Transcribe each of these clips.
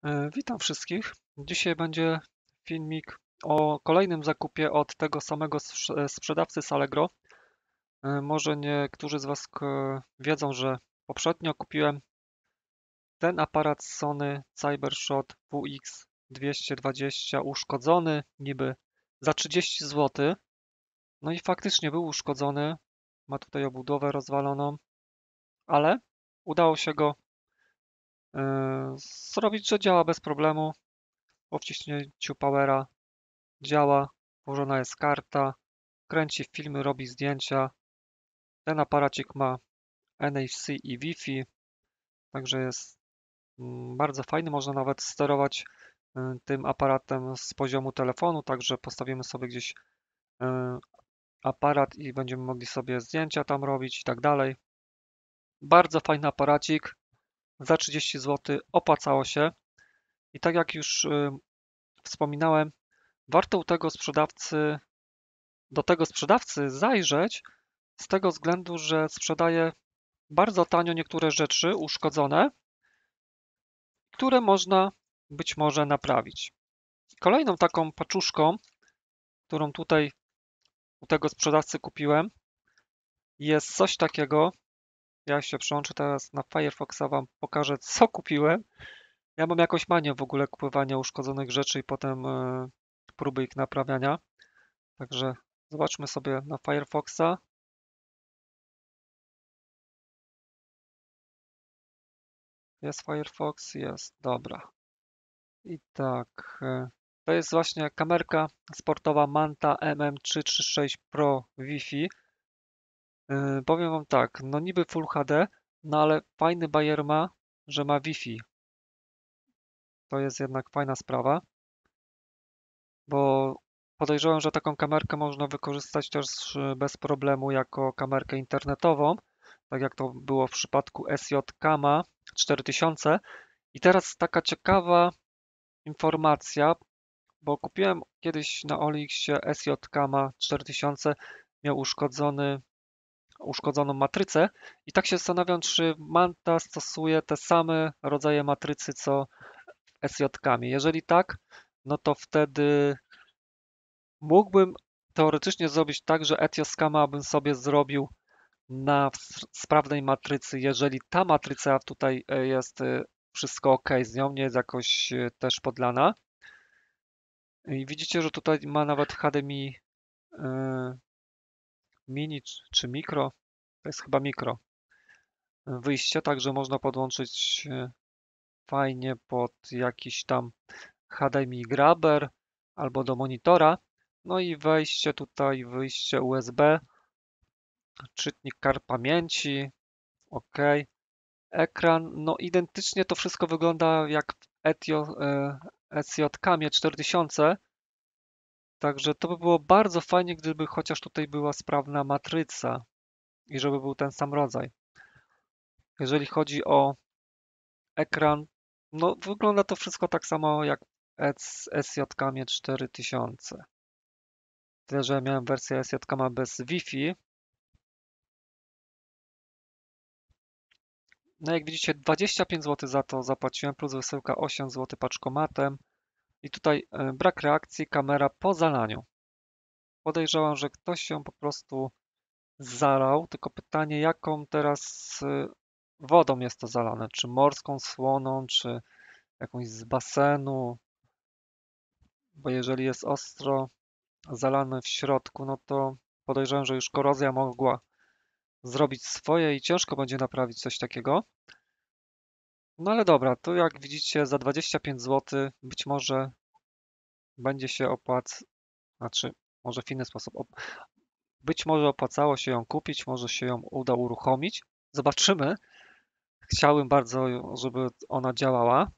Witam wszystkich. Dzisiaj będzie filmik o kolejnym zakupie od tego samego sprzedawcy z Allegro. Może niektórzy z Was wiedzą, że poprzednio kupiłem ten aparat Sony Cybershot WX220 uszkodzony niby za 30 zł. No i faktycznie był uszkodzony, ma tutaj obudowę rozwaloną, ale udało się go zrobić, że działa bez problemu. Po wciśnięciu powera działa, włożona jest karta, kręci filmy, robi zdjęcia. Ten aparacik ma NFC i Wi-Fi, także jest bardzo fajny. Można nawet sterować tym aparatem z poziomu telefonu, także postawimy sobie gdzieś aparat i będziemy mogli sobie zdjęcia tam robić i tak dalej. Bardzo fajny aparacik, za 30 zł opłacało się. I tak jak już wspominałem, warto do tego sprzedawcy zajrzeć, z tego względu, że sprzedaje bardzo tanio niektóre rzeczy uszkodzone, które można być może naprawić. Kolejną taką paczuszką, którą tutaj u tego sprzedawcy kupiłem, jest coś takiego. Ja się przełączę teraz na Firefoxa, Wam pokażę, co kupiłem. Ja mam jakąś manię w ogóle kupowania uszkodzonych rzeczy i potem próby ich naprawiania. Także zobaczmy sobie na Firefoxa. Jest Firefox? Jest, dobra. I tak, to jest właśnie kamerka sportowa Manta MM336 Pro Wi-Fi. Powiem Wam tak, no niby Full HD, no ale fajny bajer ma, że ma Wi-Fi. To jest jednak fajna sprawa, bo podejrzewam, że taką kamerkę można wykorzystać też bez problemu jako kamerkę internetową, tak jak to było w przypadku SJ Kama 4000. I teraz taka ciekawa informacja, bo kupiłem kiedyś na OLX-ie SJ Kama 4000, miał uszkodzoną matrycę i tak się zastanawiam, czy Manta stosuje te same rodzaje matrycy co SJ-kami. Jeżeli tak, no to wtedy mógłbym teoretycznie zrobić tak, że SJ-kama bym sobie zrobił na sprawnej matrycy, jeżeli ta matryca tutaj jest wszystko ok z nią, nie jest jakoś też podlana. I widzicie, że tutaj ma nawet HDMI mini czy mikro, to jest chyba mikro wyjście, także można podłączyć fajnie pod jakiś tam HDMI grabber albo do monitora. No i wejście tutaj, wyjście USB, czytnik kart pamięci, ok. Ekran, no identycznie to wszystko wygląda jak w SJ-kamie 4000, także to by było bardzo fajnie, gdyby chociaż tutaj była sprawna matryca i żeby był ten sam rodzaj. Jeżeli chodzi o ekran, no wygląda to wszystko tak samo jak w SJ-kamie 4000. Tyle, że miałem wersję SJ-kama bez Wi-Fi. No jak widzicie 25 zł za to zapłaciłem, plus wysyłka 8 zł paczkomatem. I tutaj brak reakcji, kamera po zalaniu. Podejrzewam, że ktoś się po prostu zalał, tylko pytanie jaką teraz wodą jest to zalane. Czy morską, słoną, czy jakąś z basenu. Bo jeżeli jest ostro zalane w środku, no to podejrzewam, że już korozja mogła zrobić swoje i ciężko będzie naprawić coś takiego. No ale dobra, tu jak widzicie za 25 zł być może będzie się znaczy może w inny sposób, być może opłacało się ją kupić, może się ją uda uruchomić. Zobaczymy. Chciałbym bardzo, żeby ona działała.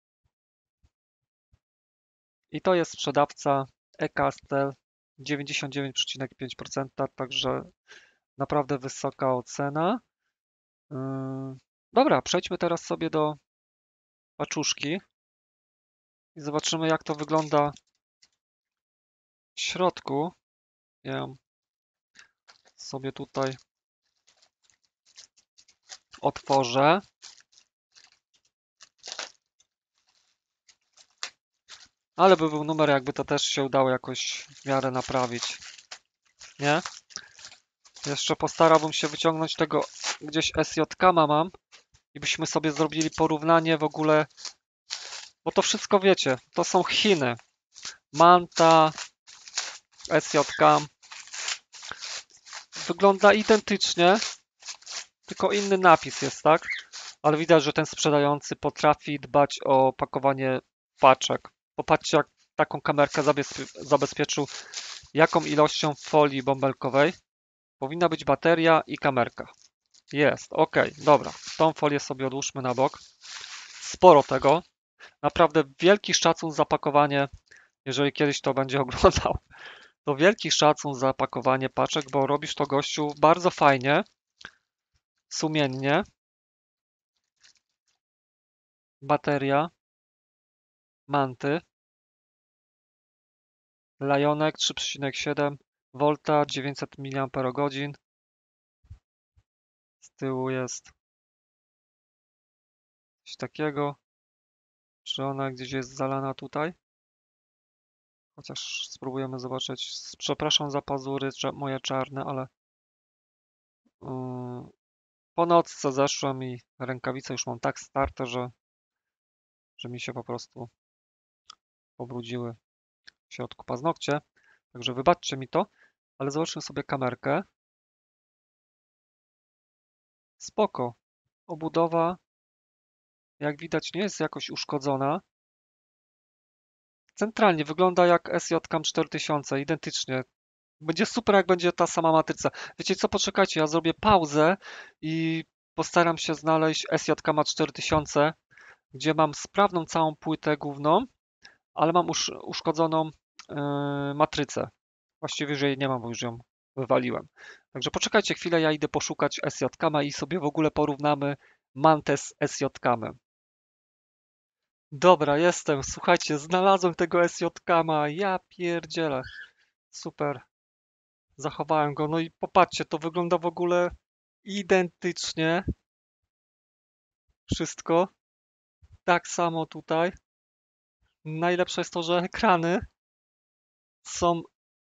I to jest sprzedawca eCastel 99,5%, także naprawdę wysoka ocena. Yy, Dobra, przejdźmy teraz sobie do paczuszki i zobaczymy jak to wygląda w środku. Ja ją sobie tutaj otworzę. Ale by był numer, jakby to też się udało jakoś w miarę naprawić. Nie? Jeszcze postarałbym się wyciągnąć tego gdzieś SJK-ma mam i byśmy sobie zrobili porównanie w ogóle, bo to wszystko wiecie, to są Chiny. Manta, SJK. Wygląda identycznie, tylko inny napis jest, tak? Ale widać, że ten sprzedający potrafi dbać o pakowanie paczek. Popatrzcie, jak taką kamerkę zabezpieczył, jaką ilością folii bąbelkowej. Powinna być bateria i kamerka. Jest, ok, dobra. Tą folię sobie odłóżmy na bok. Sporo tego. Naprawdę wielki szacun za pakowanie, jeżeli kiedyś to będzie oglądał. To wielki szacun za pakowanie paczek, bo robisz to, gościu, bardzo fajnie, sumiennie. Bateria, manty, Lionek 3,7 V, 900 mAh. Z tyłu jest coś takiego. Czy ona gdzieś jest zalana tutaj? Chociaż spróbujemy zobaczyć. Przepraszam za pazury moje czarne, ale po nocce zeszłem i rękawice już mam tak starte, że mi się po prostu pobrudziły w środku paznokcie. Także wybaczcie mi to, ale zobaczmy sobie kamerkę. Spoko. Obudowa, jak widać, nie jest jakoś uszkodzona. Centralnie wygląda jak SJ-Cam 4000, identycznie. Będzie super, jak będzie ta sama matryca. Wiecie co, poczekajcie, ja zrobię pauzę i postaram się znaleźć SJ-Cama 4000, gdzie mam sprawną całą płytę główną, ale mam uszkodzoną matrycę. Właściwie, że jej nie mam, bo już ją wywaliłem. Także poczekajcie chwilę, ja idę poszukać SJ-Cama i sobie w ogóle porównamy mantę z SJ-Camem. Dobra, jestem. Słuchajcie, znalazłem tego SJ-Cama. Ja pierdzielę. Super. Zachowałem go. No i popatrzcie, to wygląda w ogóle identycznie. Wszystko. Tak samo tutaj. Najlepsze jest to, że ekrany są...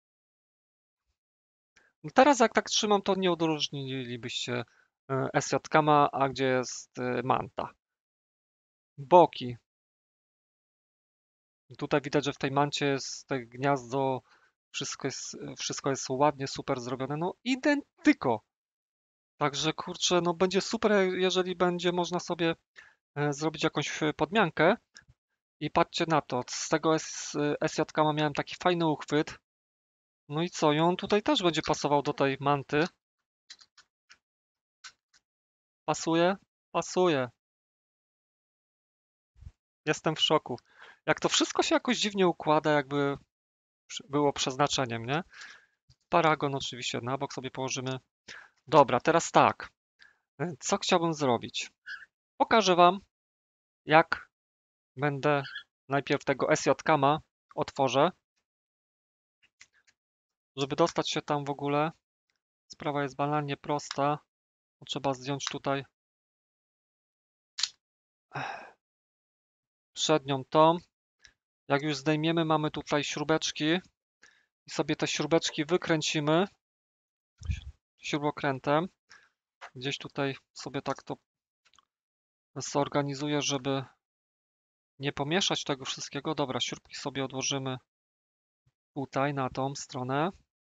No teraz jak tak trzymam, to nie odróżnilibyście SJ-Cama, a gdzie jest manta. Boki. Tutaj widać, że w tej mancie jest te gniazdo, wszystko jest ładnie, super zrobione. No identyko. Także kurczę, no będzie super, jeżeli będzie można sobie zrobić jakąś podmiankę. I patrzcie na to, z tego SJ-Cama miałem taki fajny uchwyt. No i co, i on tutaj też będzie pasował do tej manty. Pasuje? Pasuje. Jestem w szoku. Jak to wszystko się jakoś dziwnie układa, jakby było przeznaczeniem, nie? Paragon oczywiście na bok sobie położymy. Dobra, teraz tak. Co chciałbym zrobić? Pokażę Wam, jak będę najpierw tego SJ-Cama otworzę, żeby dostać się tam w ogóle. Sprawa jest banalnie prosta. Trzeba zdjąć tutaj przednią tą. Jak już zdejmiemy, mamy tutaj śrubeczki i sobie te śrubeczki wykręcimy śrubokrętem. Gdzieś tutaj sobie tak to zorganizuję, żeby nie pomieszać tego wszystkiego. Dobra, śrubki sobie odłożymy tutaj na tą stronę.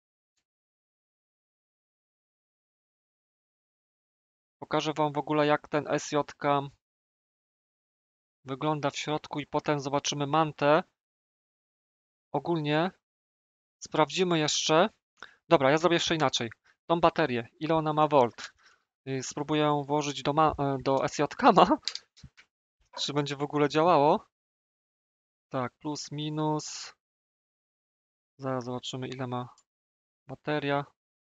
Pokażę Wam w ogóle, jak ten SJ-Cam wygląda w środku i potem zobaczymy mantę. Ogólnie sprawdzimy jeszcze. Dobra, ja zrobię jeszcze inaczej. Tą baterię, ile ona ma volt. Spróbuję ją włożyć do SJ-Cama. Czy będzie w ogóle działało? Tak, plus, minus. Zaraz zobaczymy, ile ma bateria.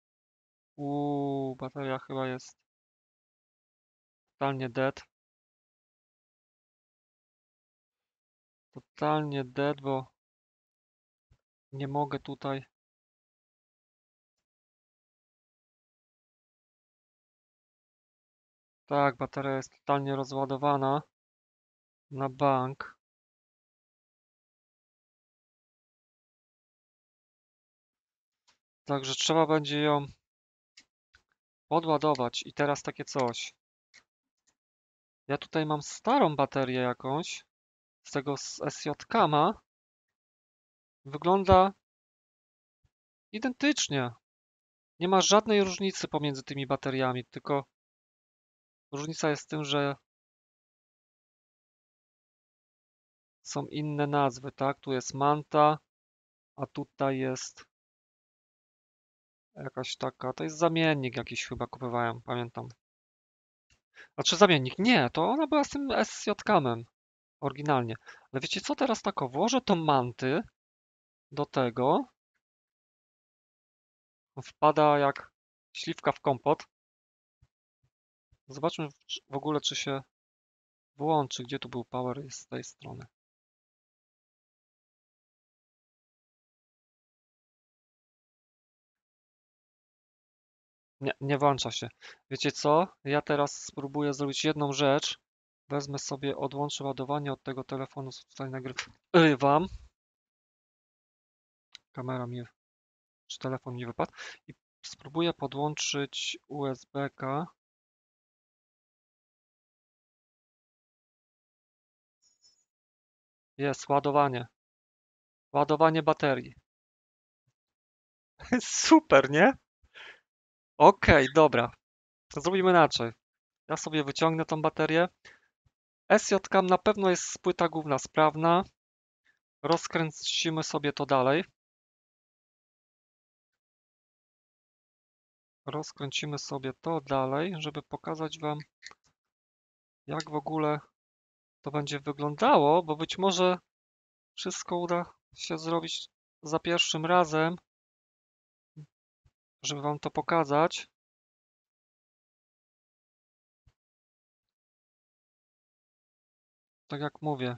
Bateria chyba jest totalnie dead. Totalnie dead, bo nie mogę tutaj. Tak, bateria jest totalnie rozładowana na bank. Także trzeba będzie ją podładować. I teraz takie coś. Ja tutaj mam starą baterię jakąś z tego z SJ-Kama. Wygląda identycznie. Nie ma żadnej różnicy pomiędzy tymi bateriami, tylko różnica jest w tym, że są inne nazwy, tak? Tu jest Manta, a tutaj jest jakaś taka, to jest zamiennik jakiś chyba kupowałem, pamiętam. Znaczy zamiennik, nie, to ona była z tym SJ-Camem oryginalnie. Ale wiecie co, teraz tak włożę tą Manty do tego, wpada jak śliwka w kompot. Zobaczmy w ogóle, czy się włączy, gdzie tu był power, jest z tej strony. Nie, nie włącza się. Wiecie co? Ja teraz spróbuję zrobić jedną rzecz. Wezmę sobie, odłączę ładowanie od tego telefonu, co tutaj nagrywam. Kamera mi, czy telefon mi wypadł. I spróbuję podłączyć USB-ka. Jest, ładowanie. Ładowanie baterii. Super, nie? Okej, dobra. To zrobimy inaczej. Ja sobie wyciągnę tą baterię. SJ-Cam na pewno jest płyta główna sprawna. Rozkręcimy sobie to dalej. Rozkręcimy sobie to dalej, żeby pokazać Wam, jak w ogóle to będzie wyglądało, bo być może wszystko uda się zrobić za pierwszym razem, żeby Wam to pokazać. Tak jak mówię,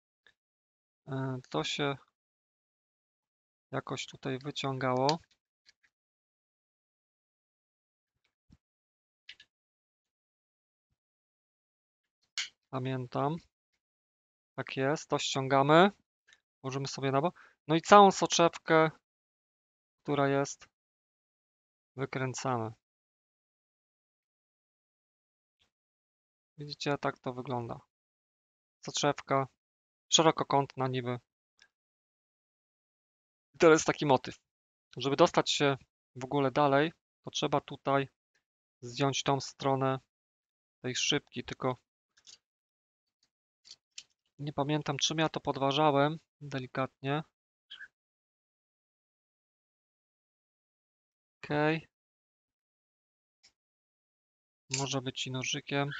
to się jakoś tutaj wyciągało. Pamiętam. Tak jest, to ściągamy. Możemy sobie na bok. No i całą soczewkę, która jest, wykręcamy. Widzicie, tak to wygląda. Soczewka, szerokokątna niby. I to jest taki motyw. Żeby dostać się w ogóle dalej, to trzeba tutaj zdjąć tą stronę tej szybki, tylko nie pamiętam, czym ja to podważałem delikatnie. Ok. Może być i nożykiem.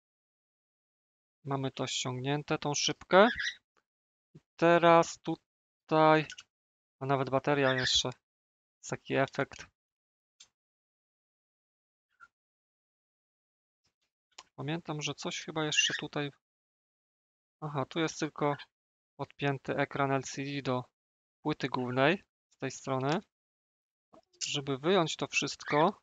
Mamy to ściągnięte, tą szybkę. Teraz tutaj, a nawet bateria jeszcze, jest taki efekt. Pamiętam, że coś chyba jeszcze tutaj... Aha, tu jest tylko odpięty ekran LCD do płyty głównej z tej strony. Żeby wyjąć to wszystko,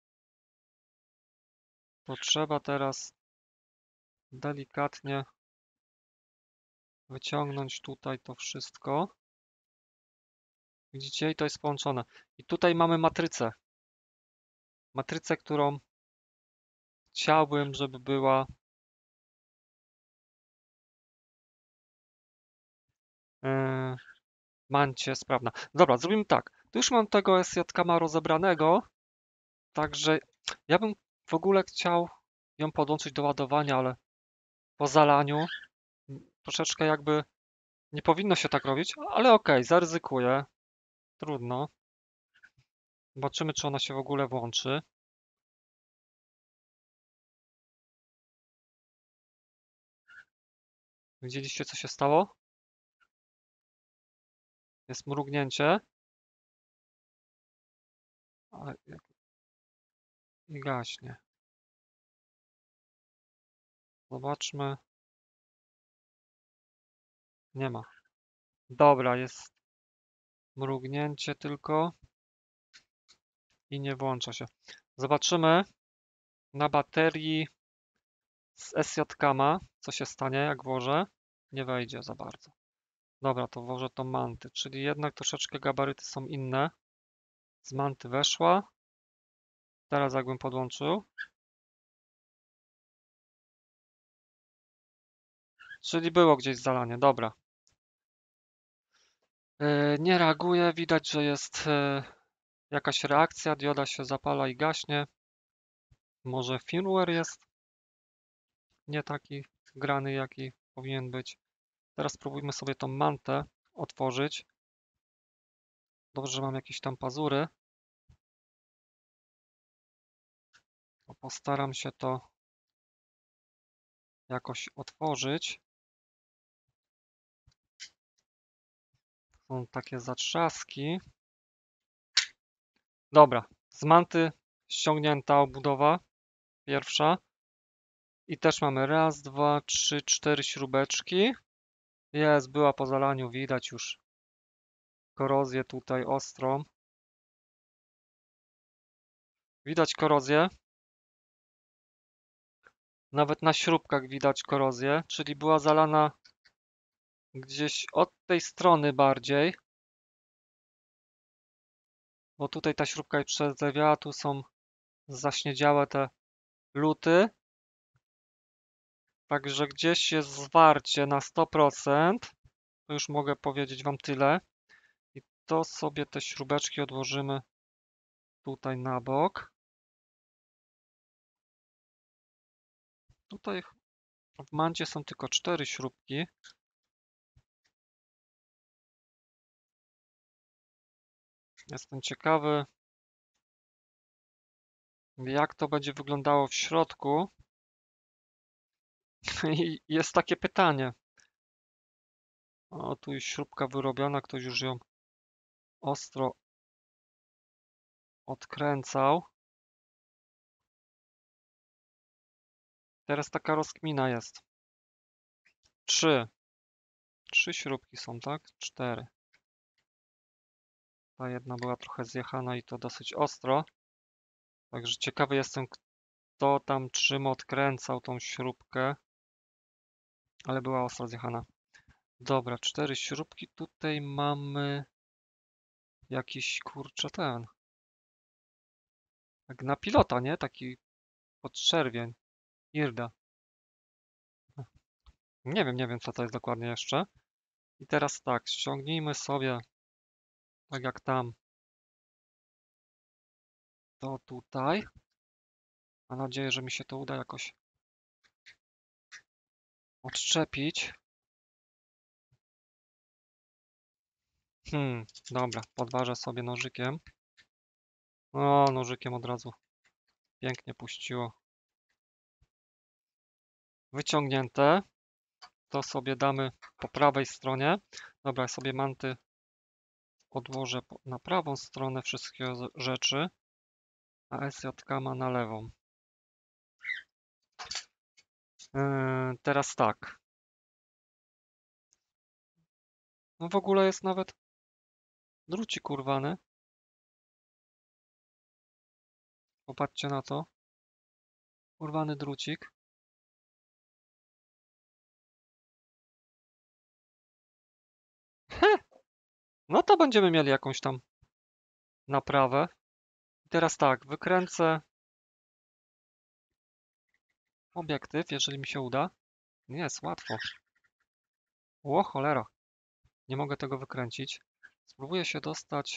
to trzeba teraz delikatnie wyciągnąć tutaj to wszystko. Widzicie? I to jest połączone. I tutaj mamy matrycę. Matrycę, którą chciałbym, żeby była mancie sprawna. Dobra, zrobimy tak. Tu już mam tego SJ-Cama rozebranego, także ja bym w ogóle chciał ją podłączyć do ładowania, ale po zalaniu troszeczkę jakby nie powinno się tak robić, ale okej, zaryzykuję. Trudno. Zobaczymy, czy ona się w ogóle włączy. Widzieliście, co się stało? Jest mrugnięcie. I gaśnie. Zobaczmy. Nie ma. Dobra, jest mrugnięcie tylko i nie włącza się. Zobaczymy na baterii z SJ-Cama, co się stanie, jak włożę. Nie wejdzie za bardzo. Dobra, to włożę to manty, czyli jednak troszeczkę gabaryty są inne. z manty weszła. Teraz jakbym podłączył. Czyli było gdzieś zalanie, dobra. Nie reaguje, widać, że jest jakaś reakcja, dioda się zapala i gaśnie. Może firmware jest nie taki grany, jaki powinien być. Teraz spróbujmy sobie tą mantę otworzyć. Dobrze, że mam jakieś tam pazury. Postaram się to jakoś otworzyć. Są takie zatrzaski. Dobra, z manty ściągnięta obudowa pierwsza. I też mamy raz, dwa, trzy, cztery śrubeczki. Jest, była po zalaniu, widać już korozję tutaj ostrą. Widać korozję. Nawet na śrubkach widać korozję, czyli była zalana gdzieś od tej strony bardziej. Bo tutaj ta śrubka jest przerdzewiała, tu są zaśniedziałe te luty. Także gdzieś jest zwarcie na 100%. To już mogę powiedzieć wam tyle. I to sobie te śrubeczki odłożymy tutaj na bok. Tutaj w mancie są tylko 4 śrubki. Jestem ciekawy, jak to będzie wyglądało w środku. I jest takie pytanie. O, tu jest śrubka wyrobiona, ktoś już ją ostro odkręcał. Teraz taka rozkmina jest. 3. 3 śrubki są, tak? 4. Ta jedna była trochę zjechana i to dosyć ostro. Także ciekawy jestem, kto tam czym odkręcał tą śrubkę. Ale była ostro zjechana. Dobra, 4 śrubki. Tutaj mamy jakiś, kurczę, ten. Jak na pilota, nie? Taki podczerwień. Irda. Nie wiem co to jest dokładnie jeszcze. I teraz tak, ściągnijmy sobie, tak jak tam, to tutaj. Mam nadzieję, że mi się to uda jakoś odczepić. Dobra, podważę sobie nożykiem. O, nożykiem od razu pięknie puściło. Wyciągnięte. To sobie damy po prawej stronie. Dobra, sobie manty odłożę na prawą stronę wszystkie rzeczy, a SJK ma na lewą. Teraz tak. No w ogóle jest nawet drucik urwany. Popatrzcie na to. Urwany drucik. No to będziemy mieli jakąś tam naprawę. I teraz tak, wykręcę obiektyw, jeżeli mi się uda. Nie jest łatwo. O cholera. Nie mogę tego wykręcić. Spróbuję się dostać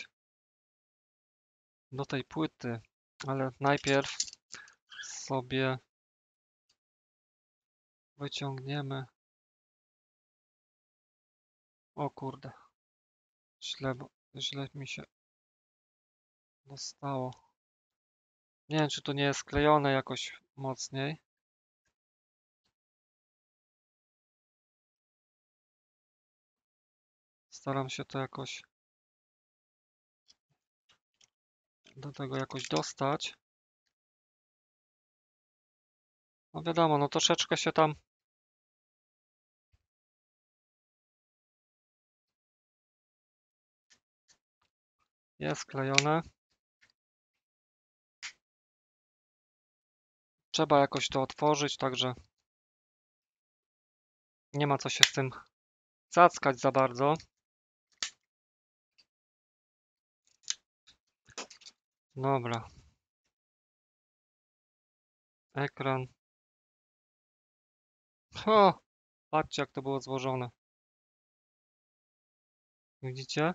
do tej płyty, ale najpierw sobie wyciągniemy. O kurde. Źle mi się dostało. Nie wiem, czy to nie jest sklejone jakoś mocniej. Staram się to jakoś do tego jakoś dostać. No wiadomo, no troszeczkę się tam jest sklejone. Trzeba jakoś to otworzyć, także nie ma co się z tym cackać za bardzo. Dobra. Ekran. O! Patrzcie, jak to było złożone. Widzicie?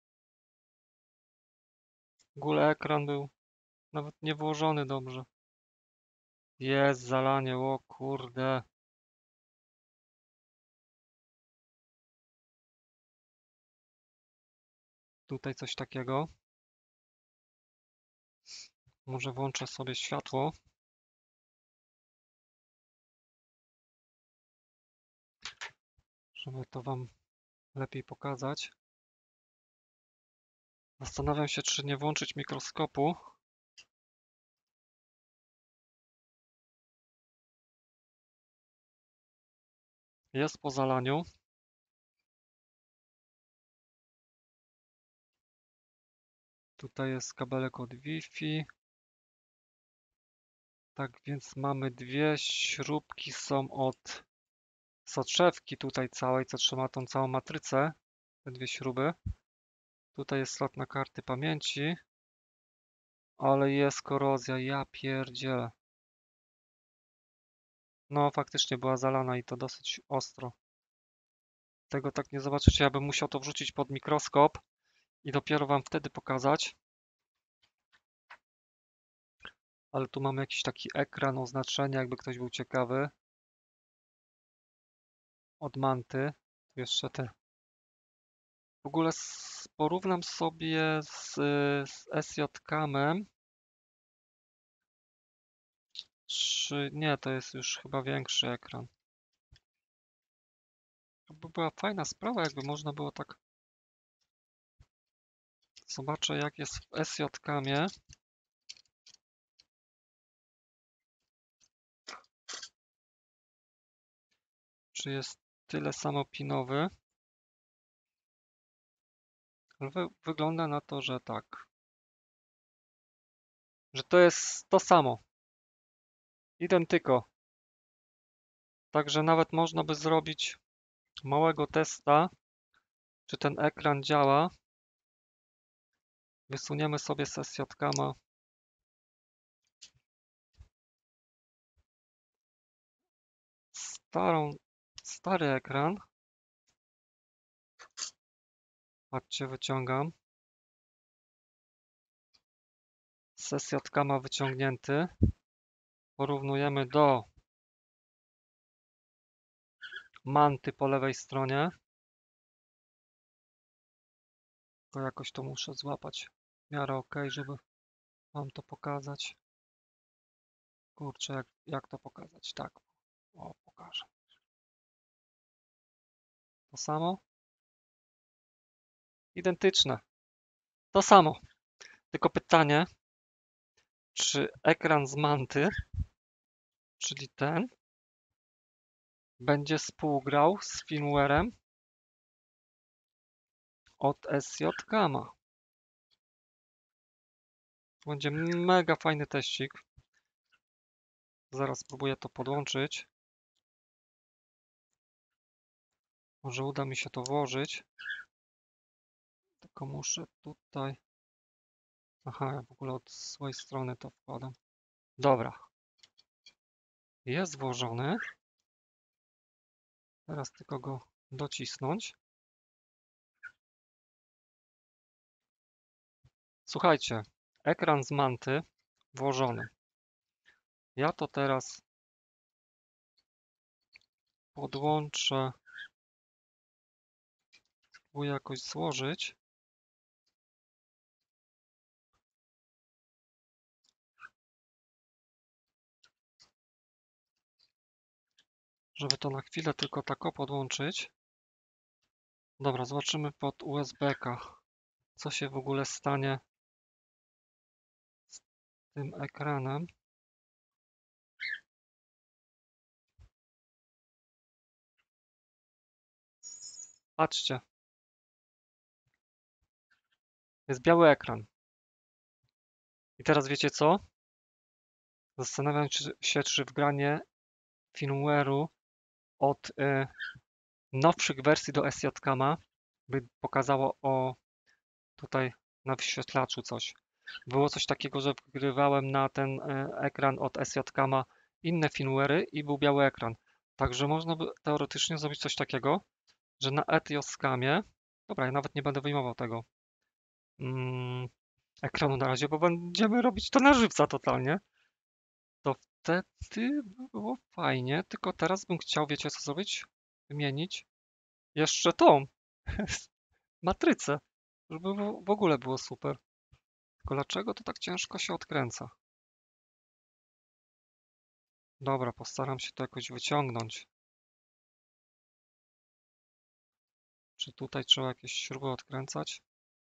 W ogóle ekran był nawet nie włożony dobrze. Jest zalanie, o kurde. Tutaj coś takiego. Może włączę sobie światło. Żeby to wam lepiej pokazać. Zastanawiam się, czy nie włączyć mikroskopu. Jest po zalaniu. Tutaj jest kabelek od Wi-Fi. Tak więc mamy dwie śrubki są od soczewki tutaj całej, co trzyma tą całą matrycę. Te dwie śruby. Tutaj jest slot na karty pamięci. Ale jest korozja, ja pierdzielę. No faktycznie była zalana i to dosyć ostro. Tego tak nie zobaczycie, ja bym musiał to wrzucić pod mikroskop i dopiero wam wtedy pokazać. Ale tu mamy jakiś taki ekran, oznaczenia, jakby ktoś był ciekawy. Od Manty. Tu jeszcze te. W ogóle porównam sobie z SJ-Camem. Nie, to jest już chyba większy ekran. To by była fajna sprawa, jakby można było tak. Zobaczę, jak jest w SJ-Camie. Czy jest tyle samo pinowy? Wygląda na to, że tak. Że to jest to samo. Identyko. Także nawet można by zrobić małego testa, czy ten ekran działa. Wysuniemy sobie z SJ-Cama stary ekran. Patrzcie, wyciągam. Z SJ-Cama wyciągnięty. Porównujemy do Manty po lewej stronie. To jakoś to muszę złapać w miarę ok, żeby wam to pokazać. Kurczę, jak to pokazać? Tak. O, pokażę. To samo? Identyczne. To samo. Tylko pytanie, czy ekran z Manty, czyli ten, będzie współgrał z firmware'em od SJ-Cama. Będzie mega fajny teścik. Zaraz spróbuję to podłączyć. Może uda mi się to włożyć. Tylko muszę tutaj. Aha, ja w ogóle od swojej strony to wkładam. Dobra. Jest włożony. Teraz tylko go docisnąć. Słuchajcie, ekran z Manty włożony. Ja to teraz podłączę. Spróbuję jakoś złożyć. Żeby to na chwilę tylko tak podłączyć. Dobra, zobaczymy pod USB-ka, co się w ogóle stanie z tym ekranem. Patrzcie. Jest biały ekran. I teraz wiecie co? Zastanawiam się, czy wgranie firmware'u od nowszych wersji do SJ-Cama by pokazało tutaj na wyświetlaczu coś. Było coś takiego, że wgrywałem na ten ekran od SJ-Cama inne firmware'y i był biały ekran. Także można by teoretycznie zrobić coś takiego, że na ETIOS-Camie, dobra, ja nawet nie będę wyjmował tego ekranu na razie, bo będziemy robić to na żywca totalnie, to wtedy by było fajnie, tylko teraz bym chciał, wiecie co zrobić? Wymienić jeszcze tą matrycę, żeby w ogóle było super. Tylko dlaczego to tak ciężko się odkręca? Dobra, postaram się to jakoś wyciągnąć. Czy tutaj trzeba jakieś śruby odkręcać?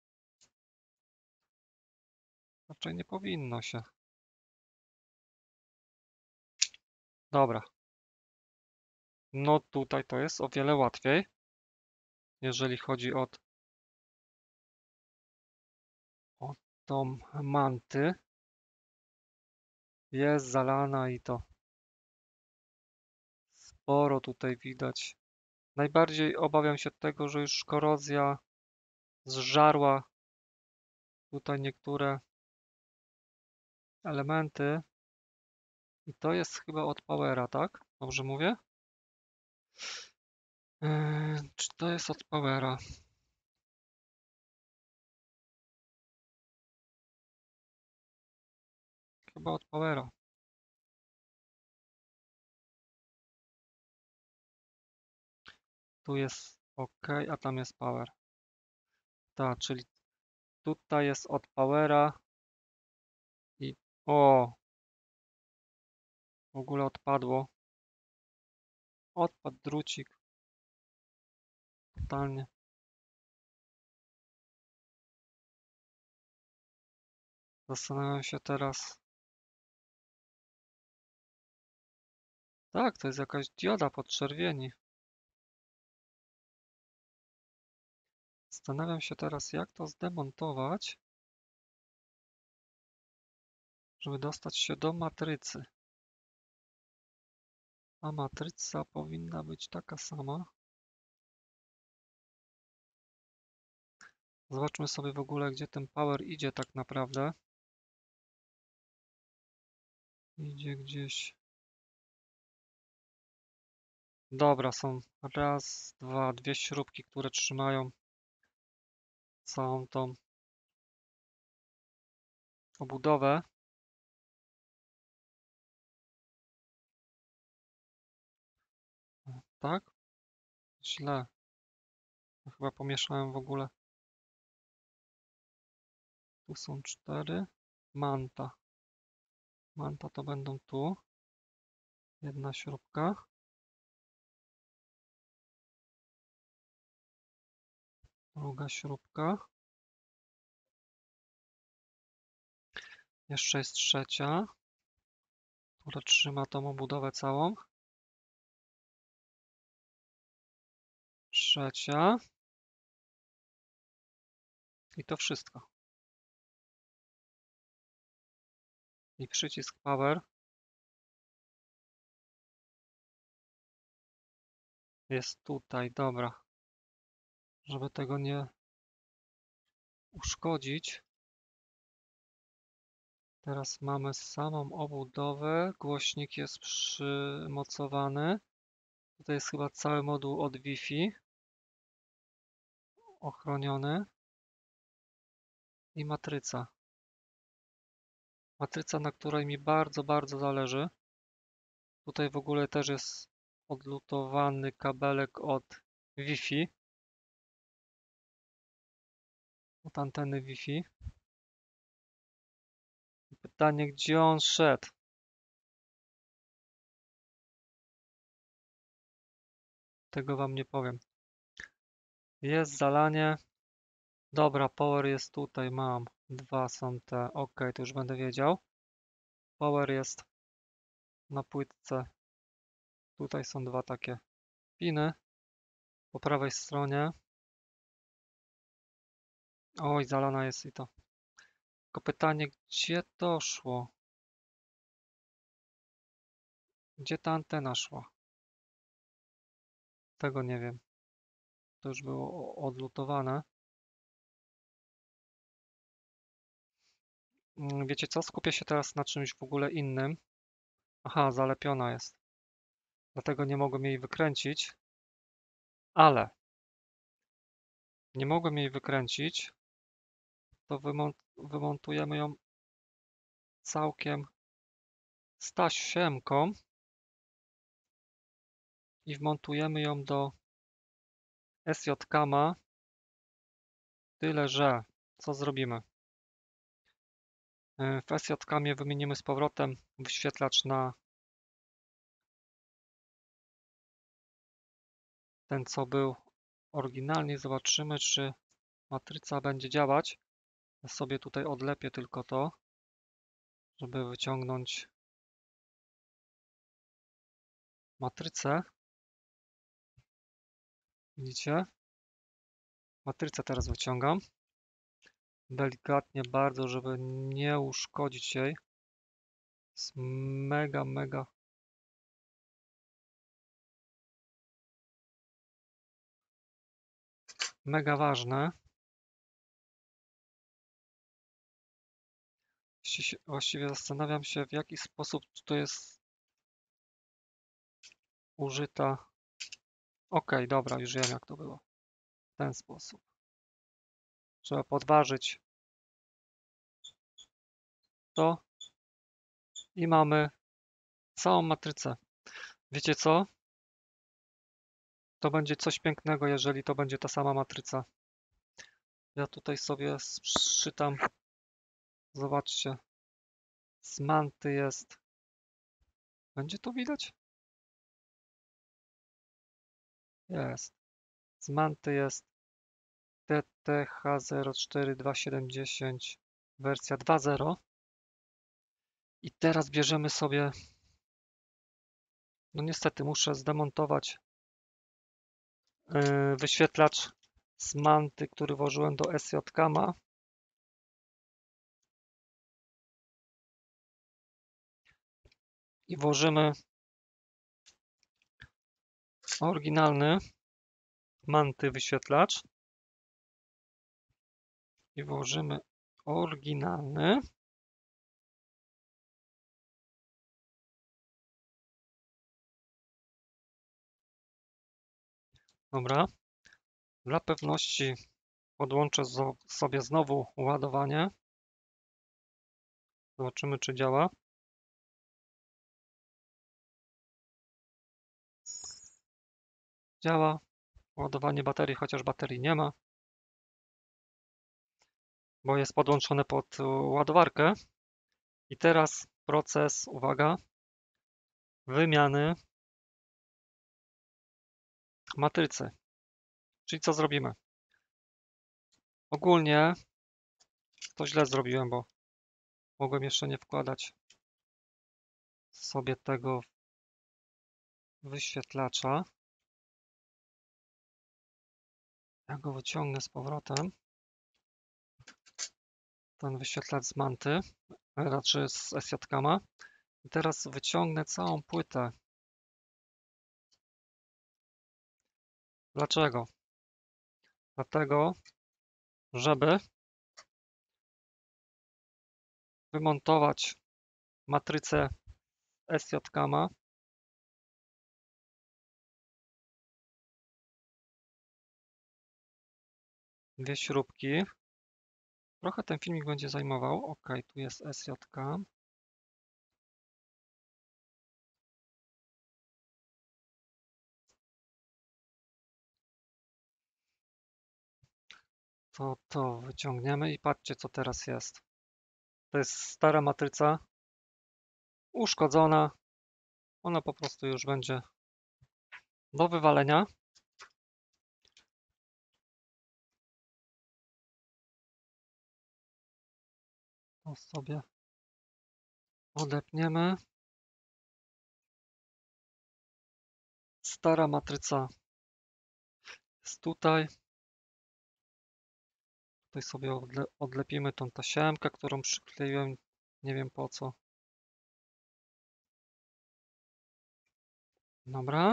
Raczej nie powinno się. Dobra. No tutaj to jest o wiele łatwiej, jeżeli chodzi o tą manty. Jest zalana i to sporo tutaj widać. Najbardziej obawiam się tego, że już korozja zżarła tutaj niektóre elementy. I to jest chyba od Powera, tak? Dobrze mówię? Czy to jest od Powera? Chyba od Powera. Tu jest OK, a tam jest Power. Tak, czyli tutaj jest od Powera i o, w ogóle odpadło. Odpadł drucik. Totalnie. Zastanawiam się teraz. Tak, to jest jakaś dioda podczerwieni. Zastanawiam się teraz, jak to zdemontować, żeby dostać się do matrycy. A matryca powinna być taka sama. Zobaczmy sobie w ogóle, gdzie ten power idzie tak naprawdę. Idzie gdzieś. Dobra, są raz, dwa, dwie śrubki, które trzymają całą tą obudowę. Tak? Źle. Chyba pomieszałem w ogóle. Tu są 4. Manta. Manta to będą tu. Jedna śrubka. Druga śrubka. Jeszcze jest trzecia, która trzyma tą obudowę całą. Trzecia. I to wszystko. I przycisk Power jest tutaj, dobra. Żeby tego nie uszkodzić. Teraz mamy samą obudowę. Głośnik jest przymocowany. Tutaj jest chyba cały moduł od Wi-Fi. Ochroniony. I matryca. Matryca, na której mi bardzo, bardzo zależy. Tutaj w ogóle też jest odlutowany kabelek od Wi-Fi. Od anteny Wi-Fi. Pytanie, gdzie on szedł? Tego wam nie powiem. Jest zalanie. Dobra, power jest tutaj, mam. Dwa są te. Ok, to już będę wiedział. Power jest na płytce. Tutaj są dwa takie piny. Po prawej stronie. Oj, zalana jest i to. Tylko pytanie, gdzie to szło? Gdzie ta antena szła? Tego nie wiem. To już było odlutowane. Wiecie co? Skupię się teraz na czymś w ogóle innym. Aha, zalepiona jest. Dlatego nie mogłem jej wykręcić. Ale nie mogłem jej wykręcić. To wymontujemy ją całkiem z tasiemką i wmontujemy ją do SJ-Cama. Tyle, że co zrobimy? W SJ-Camie wymienimy z powrotem wyświetlacz na ten, co był oryginalnie. Zobaczymy, czy matryca będzie działać. Ja sobie tutaj odlepię tylko to, żeby wyciągnąć matrycę. Widzicie? Matrycę teraz wyciągam. Delikatnie bardzo, żeby nie uszkodzić jej. Jest mega, mega mega ważne. Właściwie zastanawiam się, w jaki sposób to jest użyta. Ok, dobra, już wiem, jak to było. W ten sposób. Trzeba podważyć to i mamy całą matrycę. Wiecie co? To będzie coś pięknego, jeżeli to będzie ta sama matryca. Ja tutaj sobie zszytam. Zobaczcie. Z manty jest. Będzie to widać? Jest. Z manty jest TTH04270 wersja 2.0. I teraz bierzemy sobie. No niestety muszę zdemontować wyświetlacz z manty, który włożyłem do SJ-Cama. I włożymy oryginalny manty wyświetlacz. I włożymy oryginalny. Dobra. Dla pewności podłączę sobie znowu ładowanie. Zobaczymy, czy działa. Działa. Ładowanie baterii, chociaż baterii nie ma, bo jest podłączone pod ładowarkę. I teraz proces, uwaga, wymiany matrycy. Czyli co zrobimy? Ogólnie to źle zrobiłem, bo mogłem jeszcze nie wkładać sobie tego wyświetlacza. Ja go wyciągnę z powrotem. Ten wyświetlacz z manty, raczej z SJ-Cama. I teraz wyciągnę całą płytę. Dlaczego? Dlatego, żeby wymontować matrycę SJ-Cama. Dwie śrubki. Trochę ten filmik będzie zajmował. Ok, tu jest SJ-Cam. To wyciągniemy i patrzcie, co teraz jest. To jest stara matryca, uszkodzona. Ona po prostu już będzie do wywalenia. To sobie odepniemy. Stara matryca jest tutaj. Tutaj sobie odlepimy tą tasiemkę, którą przykleiłem. Nie wiem po co. Dobra.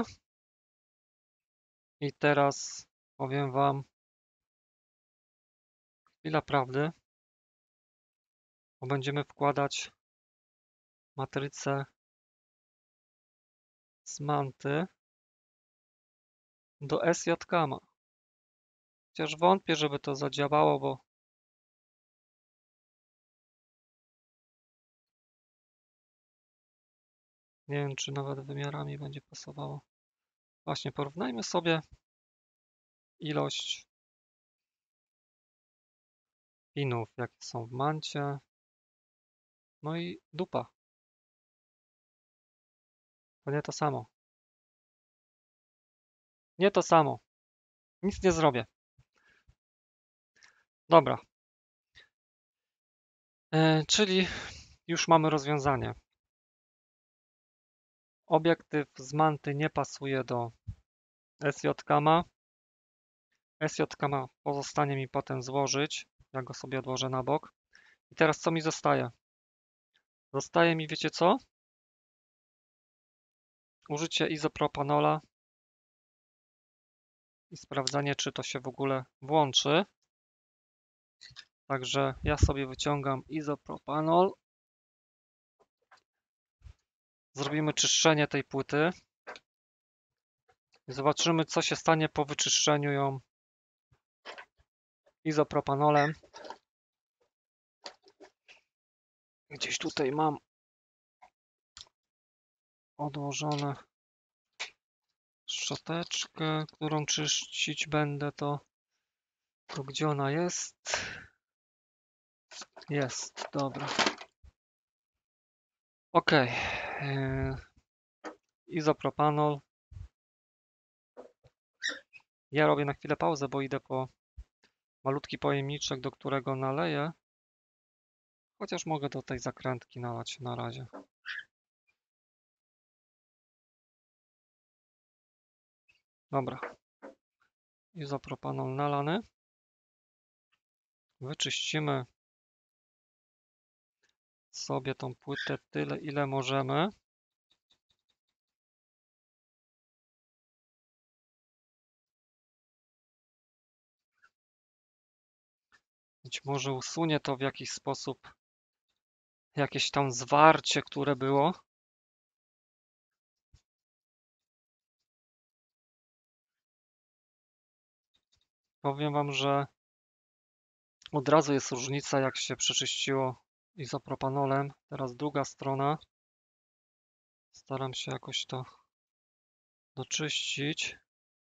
I teraz powiem Wam chwila prawdy. bo będziemy wkładać matrycę z manty do SJKama. Chociaż wątpię, żeby to zadziałało, bo nie wiem, czy nawet wymiarami będzie pasowało. Właśnie, porównajmy sobie ilość pinów, jakie są w mancie. No i dupa. To nie to samo. Nie to samo. Nic nie zrobię. Dobra. Czyli już mamy rozwiązanie. Obiektyw z manty nie pasuje do SJKama. SJKama pozostanie mi potem złożyć. Ja go sobie odłożę na bok. I teraz co mi zostaje? Zostaje mi, wiecie co? Użycie izopropanola i sprawdzanie, czy to się w ogóle włączy. Także ja sobie wyciągam izopropanol. Zrobimy czyszczenie tej płyty. I zobaczymy, co się stanie po wyczyszczeniu ją izopropanolem. Gdzieś tutaj mam odłożone szczoteczkę, którą czyścić będę. To gdzie ona jest? Jest, dobra. Ok. Izopropanol. Ja robię na chwilę pauzę, bo idę po malutki pojemniczek, do którego naleję. Chociaż mogę do tej zakrętki nalać na razie. Dobra. Izopropanol nalany. Wyczyścimy sobie tą płytę tyle, ile możemy. Być może usunie to w jakiś sposób jakieś tam zwarcie, które było. Powiem wam, że od razu jest różnica, jak się przeczyściło izopropanolem. Teraz druga strona. Staram się jakoś to doczyścić.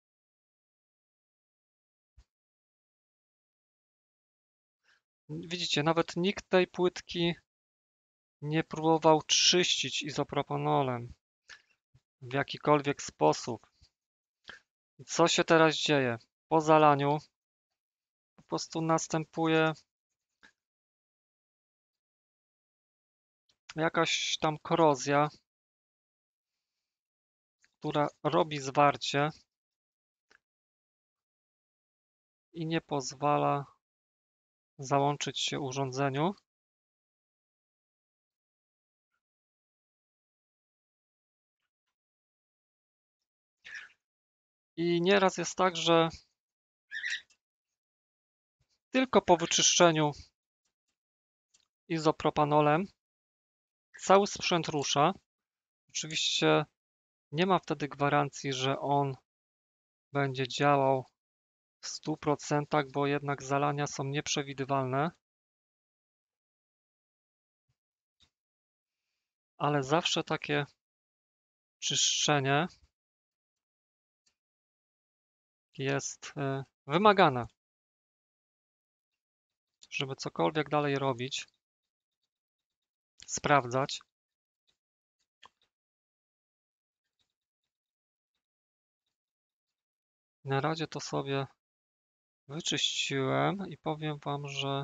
Widzicie, nawet nikt tej płytki nie próbował czyścić izopropanolem w jakikolwiek sposób. Co się teraz dzieje? Po zalaniu po prostu następuje jakaś tam korozja, która robi zwarcie i nie pozwala załączyć się urządzeniu. I nieraz jest tak, że tylko po wyczyszczeniu izopropanolem cały sprzęt rusza. Oczywiście nie ma wtedy gwarancji, że on będzie działał w 100%, bo jednak zalania są nieprzewidywalne. Ale zawsze takie czyszczenie jest wymagane, żeby cokolwiek dalej robić, sprawdzać. Na razie to sobie wyczyściłem i powiem wam, że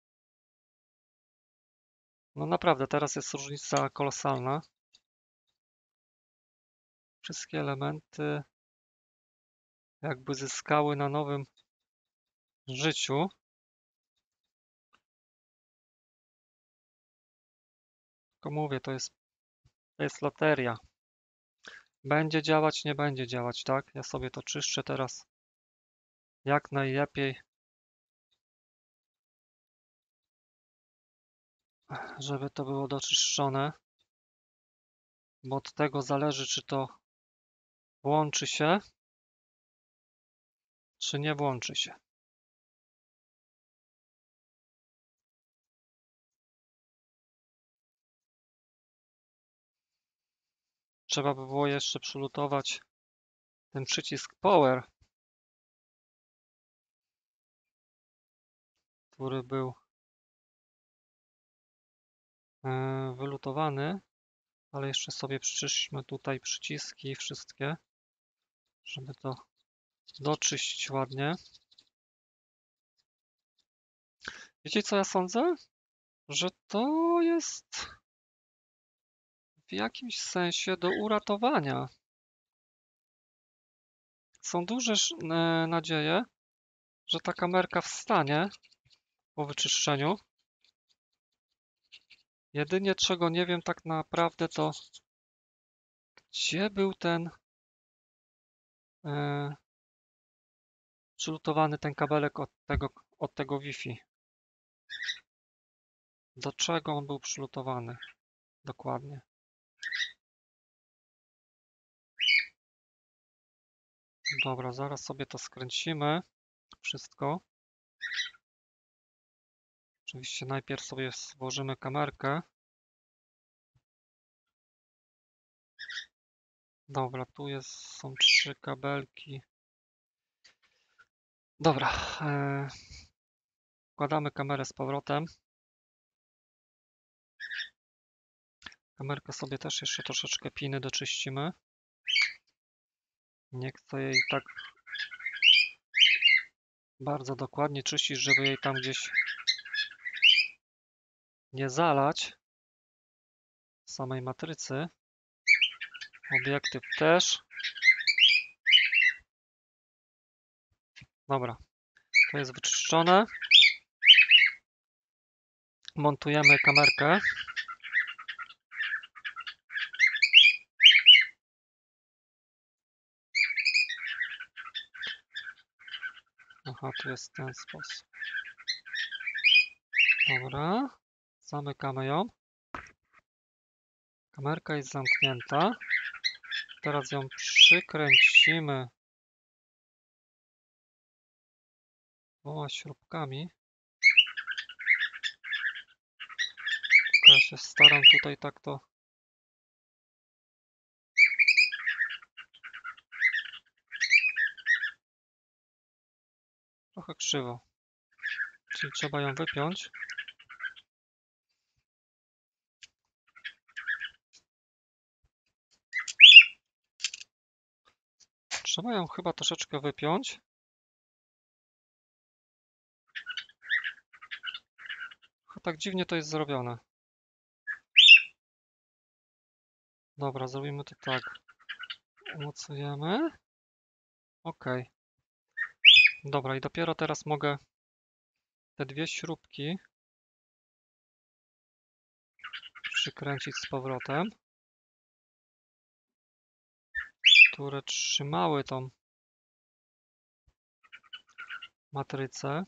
no naprawdę teraz jest różnica kolosalna. Wszystkie elementy jakby zyskały na nowym życiu. Tylko mówię, to jest loteria. Będzie działać, nie będzie działać, tak? Ja sobie to czyszczę teraz jak najlepiej. żeby to było doczyszczone, bo od tego zależy, czy to włączy się, czy nie włączy się. Trzeba by było jeszcze przylutować ten przycisk Power, który był wylutowany, ale jeszcze sobie przyczyśmy tutaj przyciski wszystkie, żeby to doczyścić ładnie. Wiecie, co ja sądzę? Że to jest w jakimś sensie do uratowania. Są duże nadzieje, że ta kamerka wstanie po wyczyszczeniu. Jedynie czego nie wiem tak naprawdę, to gdzie był ten przylutowany ten kabelek od tego Wi-Fi. Do czego on był przylutowany dokładnie? Dobra, zaraz sobie to skręcimy. Wszystko. Oczywiście najpierw sobie włożymy kamerkę. Dobra, tu są 3 kabelki. Dobra, wkładamy kamerę z powrotem. Kamerkę sobie też jeszcze troszeczkę piny doczyścimy. Nie chcę jej tak bardzo dokładnie czyścić, żeby jej tam gdzieś nie zalać samej matrycy. Obiektyw też. Dobra, to jest wyczyszczone. Montujemy kamerkę. Aha, tu jest ten sposób. Dobra, zamykamy ją. Kamerka jest zamknięta. Teraz ją przykręcimy 2 śrubkami. Tylko ja się staram tutaj tak to trochę krzywo. Czyli trzeba ją wypiąć. Trzeba ją chyba troszeczkę wypiąć. Tak dziwnie to jest zrobione. Dobra, zrobimy to tak. Umocujemy. OK. Dobra, i dopiero teraz mogę te 2 śrubki przykręcić z powrotem, które trzymały tą matrycę.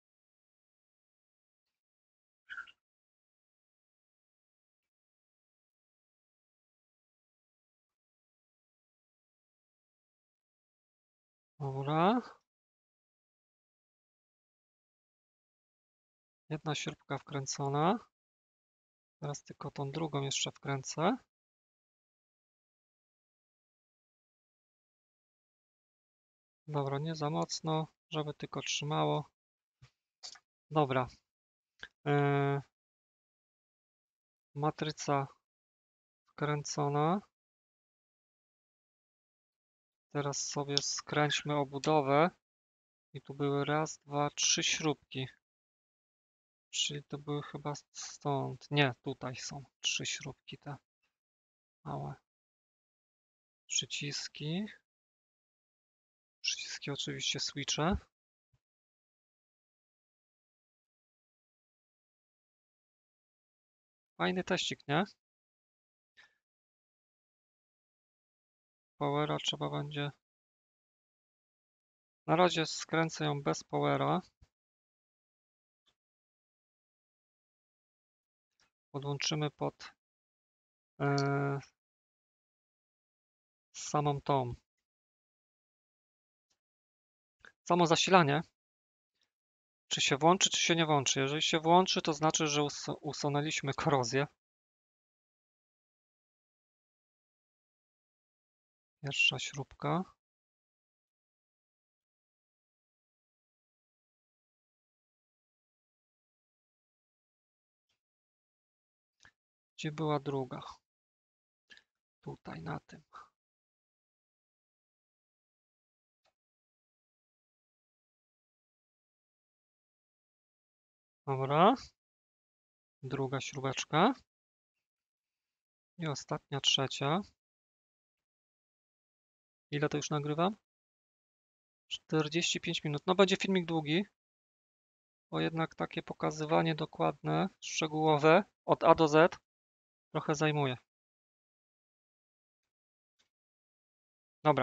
Dobra. Jedna śrubka wkręcona. Teraz tylko tą drugą jeszcze wkręcę. Dobra, nie za mocno, żeby tylko trzymało. Dobra. Matryca wkręcona. Teraz sobie skręćmy obudowę. I tu były raz, 2, 3 śrubki. Czyli to były chyba stąd. Nie, tutaj są 3 śrubki te małe. Przyciski. Przyciski oczywiście switche. Fajny teścik, nie? Powera trzeba będzie... Na razie skręcę ją bez powera. podłączymy pod samą tą. Samo zasilanie, czy się włączy, czy się nie włączy. Jeżeli się włączy, to znaczy, że usunęliśmy korozję. Pierwsza śrubka. Gdzie była druga? Tutaj, na tym. Dobra. Druga śrubeczka. I ostatnia, trzecia. Ile to już nagrywam? 45 minut. No będzie filmik długi, bo jednak takie pokazywanie dokładne, szczegółowe od A do Z trochę zajmuje. Dobra.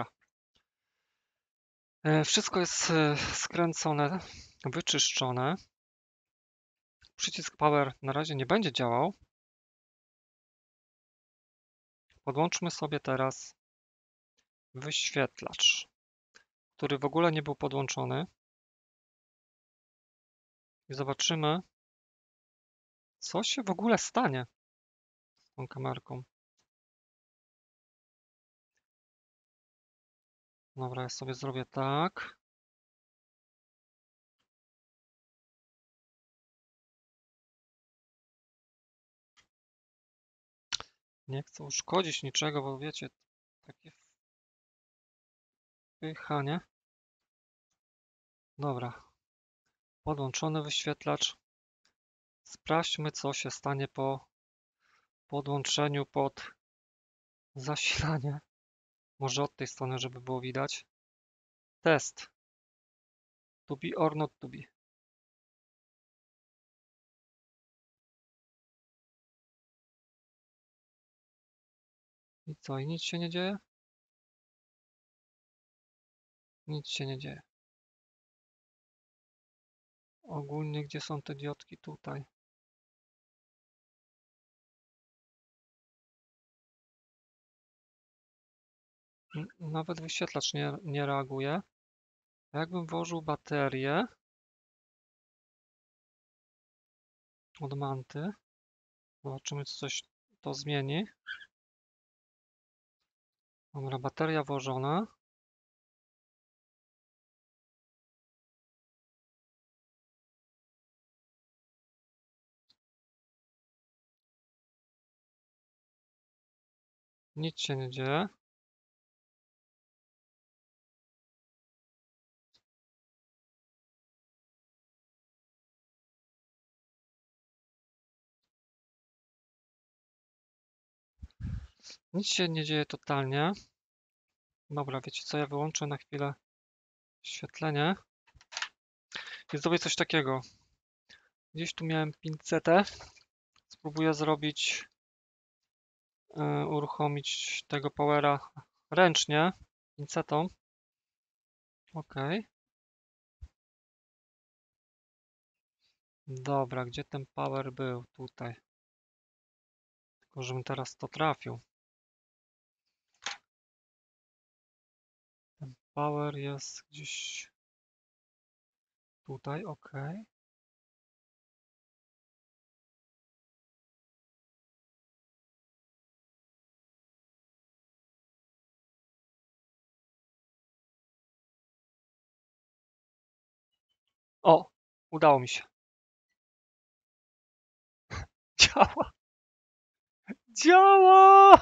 Wszystko jest skręcone, wyczyszczone. Przycisk Power na razie nie będzie działał. Podłączmy sobie teraz wyświetlacz, który w ogóle nie był podłączony. I zobaczymy, co się w ogóle stanie z tą kamerką. Dobra, ja sobie zrobię tak. Nie chcę uszkodzić niczego, bo wiecie, takie wpychanie. Dobra, podłączony wyświetlacz. Sprawdźmy, co się stanie po podłączeniu pod zasilanie. Może od tej strony, żeby było widać. Test. To be or not to be. I co? I nic się nie dzieje? Nic się nie dzieje. Ogólnie, gdzie są te diodki? Tutaj. Nawet wyświetlacz nie reaguje. Jakbym włożył baterię od manty, zobaczymy, czy coś to zmieni. Dobra, bateria włożona. Nic się nie dzieje. Nic się nie dzieje totalnie. Dobra, wiecie co, ja wyłączę na chwilę świetlenie i zrobię coś takiego. Gdzieś tu miałem pincetę. Spróbuję zrobić, uruchomić tego powera ręcznie, pincetą. Ok. Dobra, gdzie ten power był? Tutaj. Tylko żebym teraz to trafił. Ten power jest gdzieś tutaj, ok. O, udało mi się. Działa! Działa!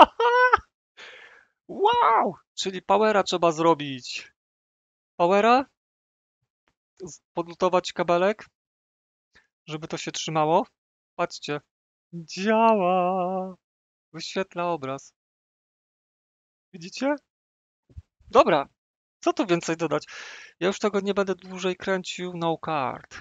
Wow! Czyli powera trzeba zrobić. Powera? Podlutować kabelek, żeby to się trzymało. Patrzcie. Działa! Wyświetla obraz. Widzicie? Dobra. Co tu więcej dodać? Ja już tego nie będę dłużej kręcił. No card.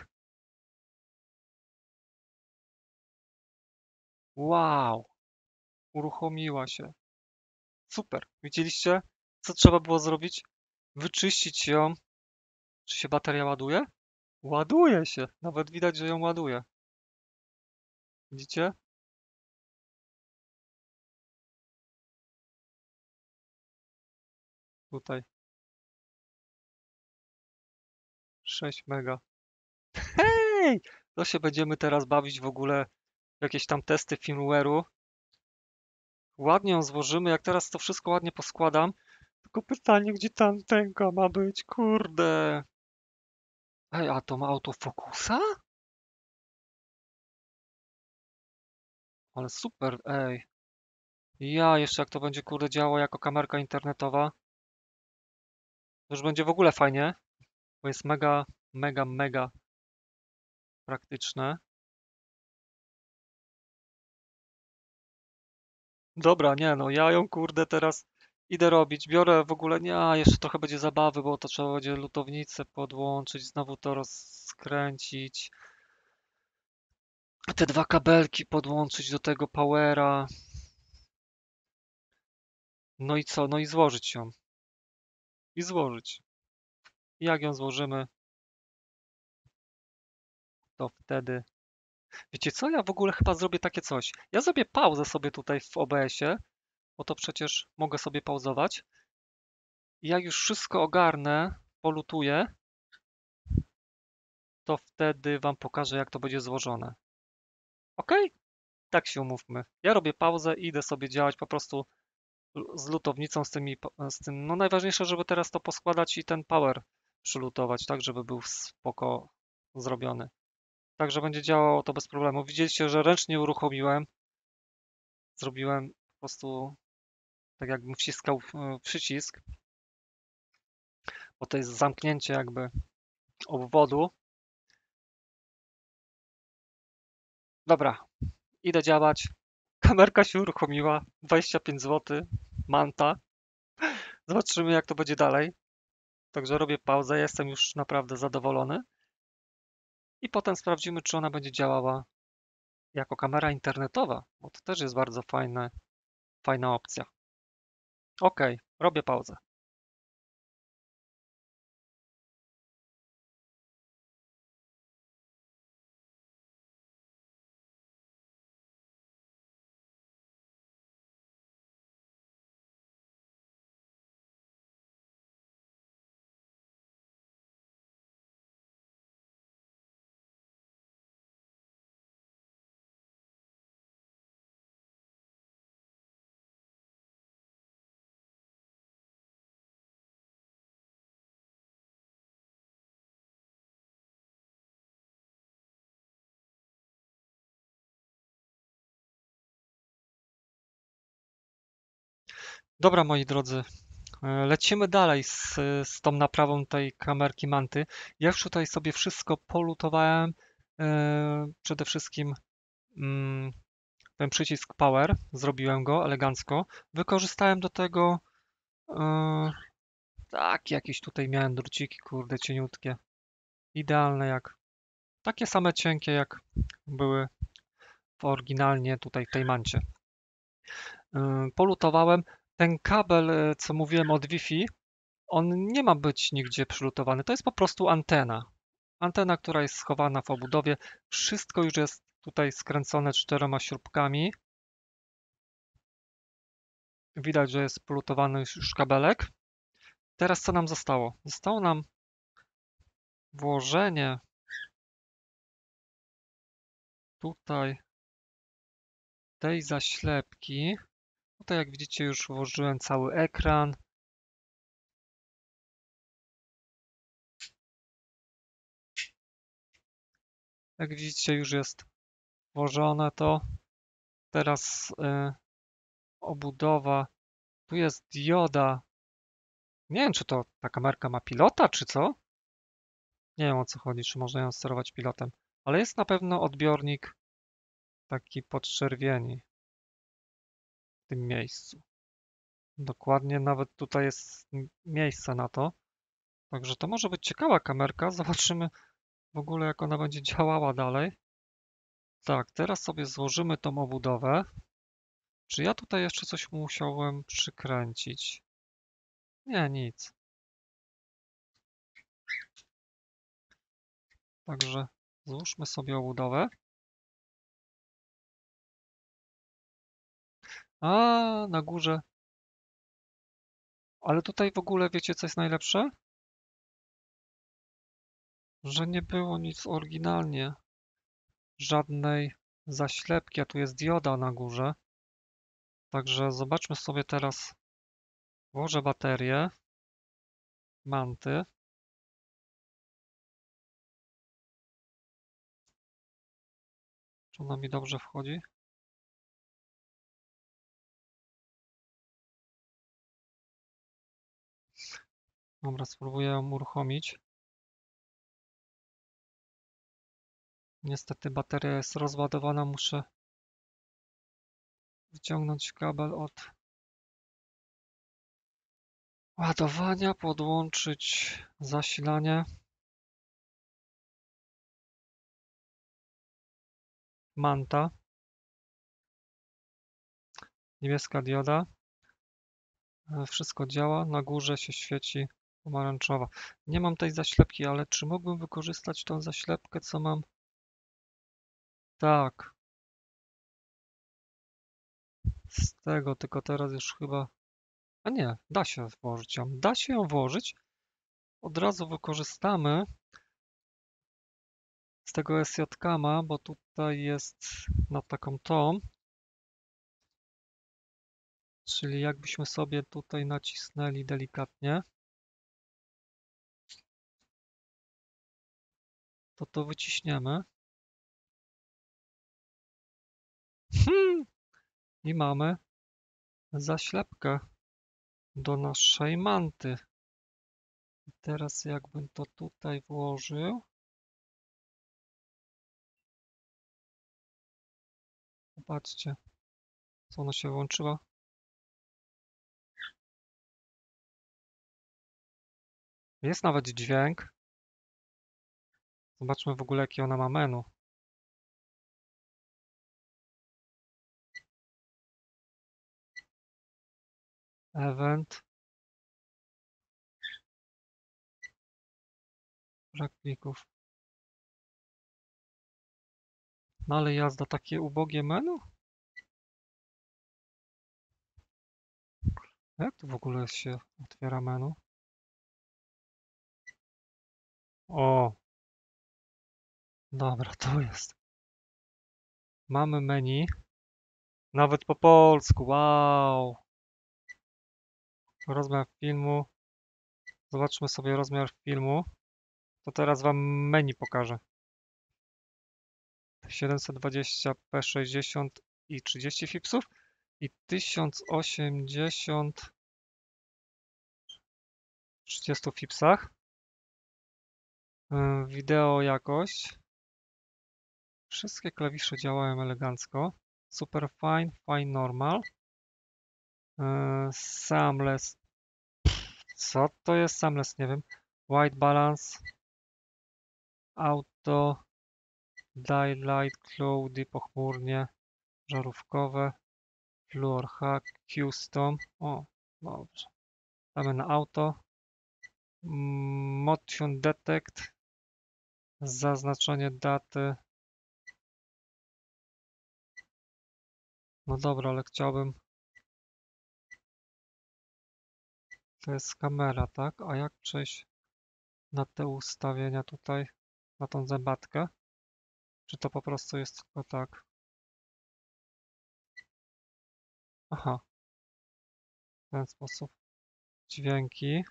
Wow! Uruchomiła się. Super. Widzieliście, co trzeba było zrobić? Wyczyścić ją. Czy się bateria ładuje? Ładuje się. Nawet widać, że ją ładuje. Widzicie? Tutaj 6 mega. Hej! To się będziemy teraz bawić w ogóle w jakieś tam testy firmware'u. Ładnie ją złożymy. Jak teraz to wszystko ładnie poskładam. Tylko pytanie, gdzie ta antenka ma być? Kurde. Ej, a to ma autofokusa? Ale super, ej. Ja jeszcze jak to będzie kurde działało jako kamerka internetowa, to już będzie w ogóle fajnie, bo jest mega, mega, mega praktyczne. Dobra, nie no, ja ją kurde teraz idę robić. Biorę w ogóle, nie, a jeszcze trochę będzie zabawy, bo to trzeba będzie lutownicę podłączyć, znowu to rozkręcić. Te dwa kabelki podłączyć do tego powera. No i co? No i złożyć ją. I złożyć. I jak ją złożymy, to wtedy... Wiecie co? Ja w ogóle chyba zrobię takie coś. Ja zrobię pauzę sobie tutaj w OBS-ie, bo to przecież mogę sobie pauzować. I jak już wszystko ogarnę, polutuję, to wtedy wam pokażę, jak to będzie złożone. Ok? Tak się umówmy. Ja robię pauzę i idę sobie działać po prostu z lutownicą, z tym, no najważniejsze, żeby teraz to poskładać i ten power przylutować, tak, żeby był spoko zrobiony. Także będzie działało to bez problemu. Widzieliście, że ręcznie uruchomiłem. Zrobiłem po prostu tak jakbym wciskał przycisk, bo to jest zamknięcie jakby obwodu. Dobra, idę działać. Kamerka się uruchomiła. 25 zł. Manta. Zobaczymy, jak to będzie dalej. Także robię pauzę. Jestem już naprawdę zadowolony. I potem sprawdzimy, czy ona będzie działała jako kamera internetowa, bo to też jest bardzo fajna opcja. Ok, robię pauzę. Dobra, moi drodzy, lecimy dalej z tą naprawą tej kamerki Manty. Ja już tutaj sobie wszystko polutowałem. Przede wszystkim ten przycisk Power, zrobiłem go elegancko. Wykorzystałem do tego tak, jakieś tutaj miałem druciki, kurde, cieniutkie. Idealne jak, takie same cienkie jak były oryginalnie tutaj w tej mancie. Polutowałem. Ten kabel, co mówiłem od Wi-Fi, on nie ma być nigdzie przylutowany. To jest po prostu antena. Antena, która jest schowana w obudowie. Wszystko już jest tutaj skręcone 4 śrubkami. Widać, że jest polutowany już kabelek. Teraz co nam zostało? Zostało nam włożenie tutaj tej zaślepki. Tutaj jak widzicie już włożyłem cały ekran. Jak widzicie już jest włożone to. Teraz obudowa. Tu jest dioda. Nie wiem, czy to ta kamerka ma pilota, czy co? Nie wiem, o co chodzi, czy można ją sterować pilotem. Ale jest na pewno odbiornik taki podczerwieni w tym miejscu. Dokładnie, nawet tutaj jest miejsce na to. Także to może być ciekawa kamerka. Zobaczymy w ogóle, jak ona będzie działała dalej. Tak, teraz sobie złożymy tą obudowę. Czy ja tutaj jeszcze coś musiałem przykręcić? Nie, nic. Także złóżmy sobie obudowę. A na górze Ale tutaj w ogóle wiecie, co jest najlepsze? Że nie było nic oryginalnie. Żadnej zaślepki, a tu jest dioda na górze. Także zobaczmy sobie teraz. Włożę baterię, manty. Czy ona mi dobrze wchodzi? Dobra, spróbuję ją uruchomić. Niestety bateria jest rozładowana, muszę wyciągnąć kabel od ładowania, podłączyć zasilanie. Manta. Niebieska dioda. Wszystko działa. Na górze się świeci pomarańczowa. Nie mam tej zaślepki, ale czy mógłbym wykorzystać tą zaślepkę, co mam? Tak. Z tego, tylko teraz już chyba... A nie, da się włożyć ją. Da się ją włożyć. Od razu wykorzystamy z tego SJ-Kama, bo tutaj jest na taką tą. Czyli jakbyśmy sobie tutaj nacisnęli delikatnie, to wyciśniemy. I mamy zaślepkę do naszej manty. I teraz jakbym to tutaj włożył. Popatrzcie, co ona się włączyła. Jest nawet dźwięk. Zobaczmy w ogóle, jakie ona ma menu. Event. Brak plików. No ale jazda, takie ubogie menu? Jak tu w ogóle się otwiera menu? O! Dobra, to jest. Mamy menu. Nawet po polsku, wow! Rozmiar filmu. Zobaczmy sobie rozmiar filmu. To teraz wam menu pokażę. 720p 60 i 30 fipsów i 1080 w 30 fipsach. Wideo jakość. Wszystkie klawisze działają elegancko. Super fine, fine normal. Seamless. Co to jest seamless? Nie wiem. White balance. Auto. Daylight, cloudy, pochmurnie. Żarówkowe. Fluor hack, custom. O, dobrze. Damy na auto. Motion detect. Zaznaczenie daty. No dobra, ale chciałbym... To jest kamera, tak? A jak przejść na te ustawienia tutaj? Na tą zębatkę? Czy to po prostu jest tylko tak? Aha, w ten sposób. Dźwięki.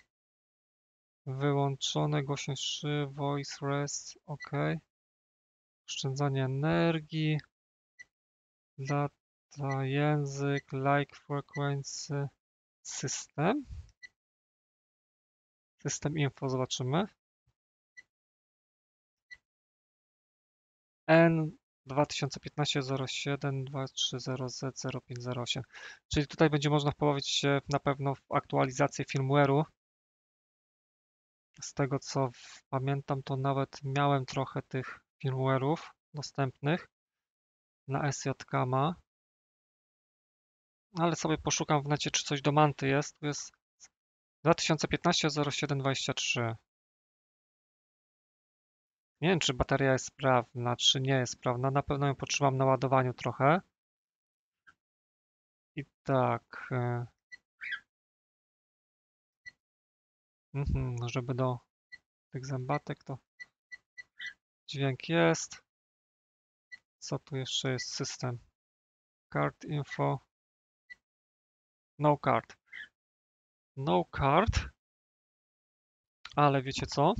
Wyłączone, głośność 3, voice rest, ok. Oszczędzanie energii. Data, język, like frequency, system. System info zobaczymy. N 2015-07-230Z0508. Czyli tutaj będzie można wpołowić się na pewno w aktualizację firmware'u. Z tego co pamiętam, to nawet miałem trochę tych firmware'ów dostępnych na SJ-Kama. Ale sobie poszukam w necie, czy coś do manty jest. Tu jest 2015-07-23. Nie wiem, czy bateria jest sprawna, czy nie jest sprawna. Na pewno ją potrzymam na ładowaniu trochę. I tak. Żeby do tych zębatek to dźwięk jest. Co tu jeszcze jest? System. Card info. No card. No card. Ale wiecie co?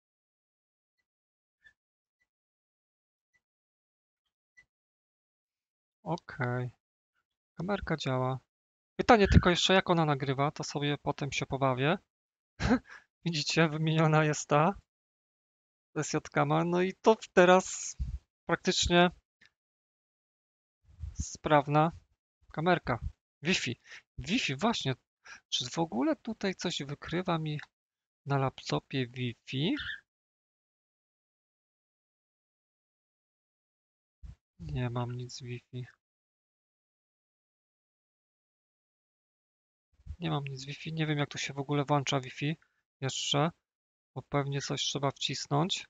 Okej. Kamerka działa. Pytanie tylko jeszcze, jak ona nagrywa, to sobie potem się pobawię. Widzicie, wymieniona jest ta SJ-Cama, no i to teraz praktycznie sprawna kamerka. Wi-Fi. Wi-Fi, właśnie. Czy w ogóle tutaj coś wykrywa mi na laptopie Wi-Fi? Nie mam nic Wi-Fi. Nie mam nic Wi-Fi. Nie wiem, jak tu się w ogóle włącza Wi-Fi jeszcze, bo pewnie coś trzeba wcisnąć.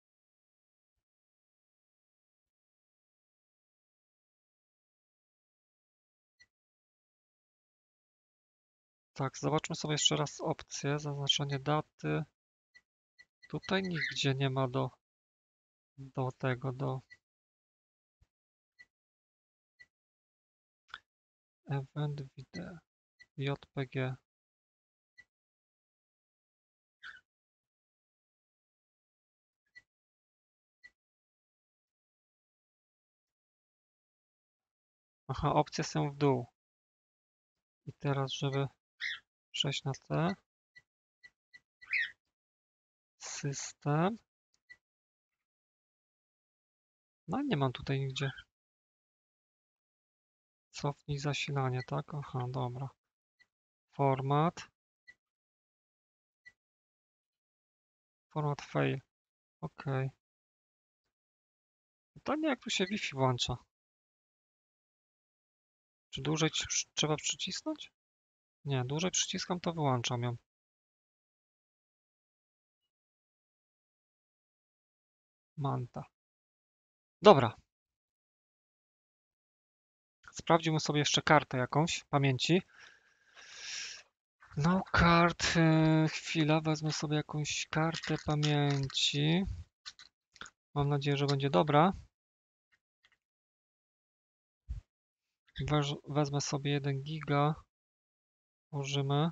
Tak, zobaczmy sobie jeszcze raz opcję. Zaznaczenie daty. Tutaj nigdzie nie ma do tego, do event video, JPG. Aha, opcje są w dół. I teraz, żeby przejść na te, system. No nie mam tutaj nigdzie. Cofnij zasilanie, tak? Aha, dobra. Format. Format fail. OK. Pytanie, jak tu się Wi-Fi włącza? Czy dłużej trzeba przycisnąć? Nie, dłużej przyciskam, to wyłączam ją. Manta. Dobra. Sprawdzimy sobie jeszcze kartę jakąś pamięci. No kart. Chwila, wezmę sobie jakąś kartę pamięci. Mam nadzieję, że będzie dobra. Wezmę sobie 1 giga. Włożymy.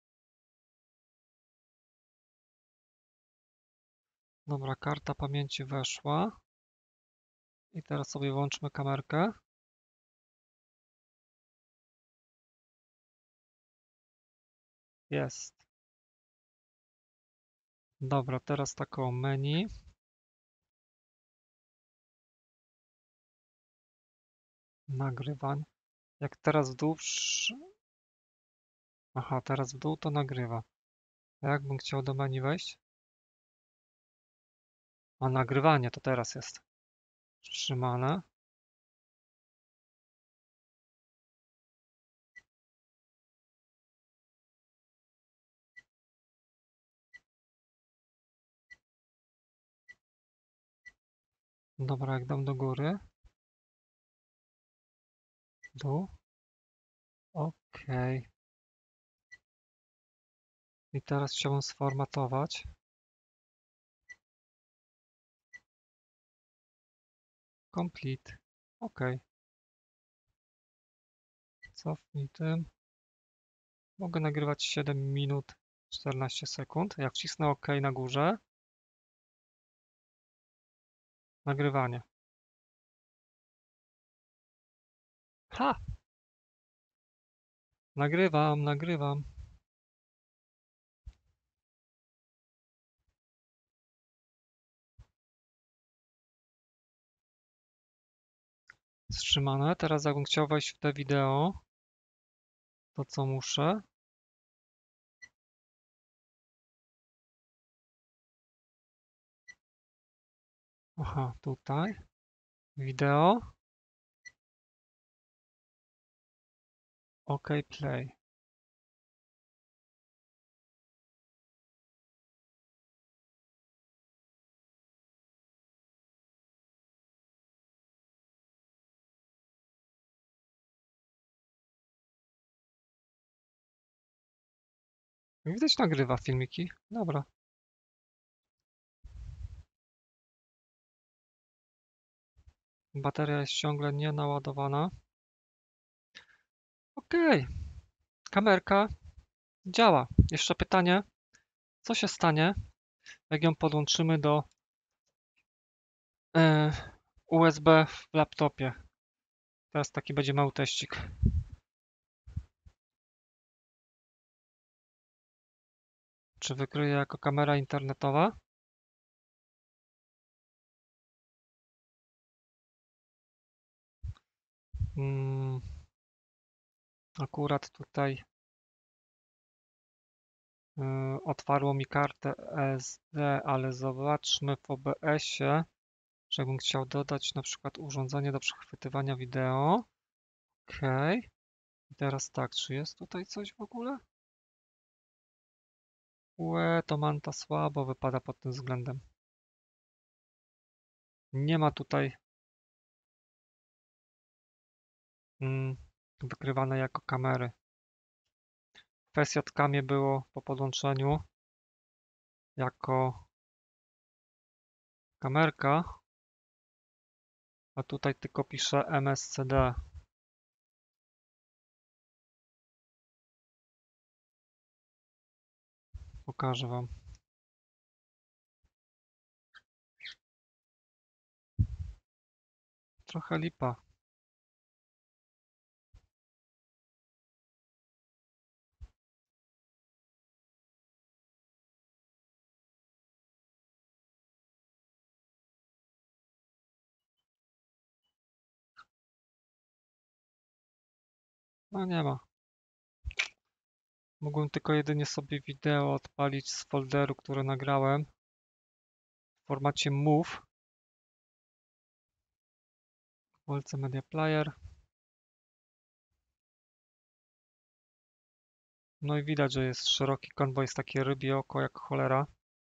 Dobra, karta pamięci weszła. I teraz sobie włączmy kamerkę. Jest. Dobra, teraz taką menu. Nagrywań. Jak teraz w dół... Aha, teraz w dół to nagrywa. A jakbym chciał do menu wejść? A nagrywanie to teraz jest. Wstrzymane. Dobra, jak dam do góry. Dół. OK. I teraz chciałbym sformatować. Complete. OK. Cofnij tym. Mogę nagrywać 7 minut 14 sekund. Jak wcisnę OK na górze. Nagrywanie. Ha! Nagrywam. Wstrzymane. Teraz jakbym chciał wejść w te wideo, to co muszę? Aha, tutaj. Wideo. OK, play. Widać, nagrywa filmiki. Dobra. Bateria jest ciągle nienaładowana. Ok. Kamerka działa. Jeszcze pytanie, co się stanie, jak ją podłączymy do USB w laptopie. Teraz taki będzie mały teścik. Czy wykryje jako kamera internetowa? Akurat tutaj otwarło mi kartę SD, ale zobaczmy w OBS-ie, że bym chciał dodać na przykład urządzenie do przechwytywania wideo. OK. I teraz tak, czy jest tutaj coś w ogóle? To Manta słabo wypada pod tym względem. Nie ma tutaj wykrywane jako kamery. W SJ-kamie było po podłączeniu jako kamerka, a tutaj tylko pisze MSCD. Pokażę wam. Trochę lipa. No nie ma. Mogłem tylko jedynie sobie wideo odpalić z folderu, który nagrałem w formacie MOV. WLC Media Player. No i widać, że jest szeroki konwoj, jest takie rybie oko jak cholera.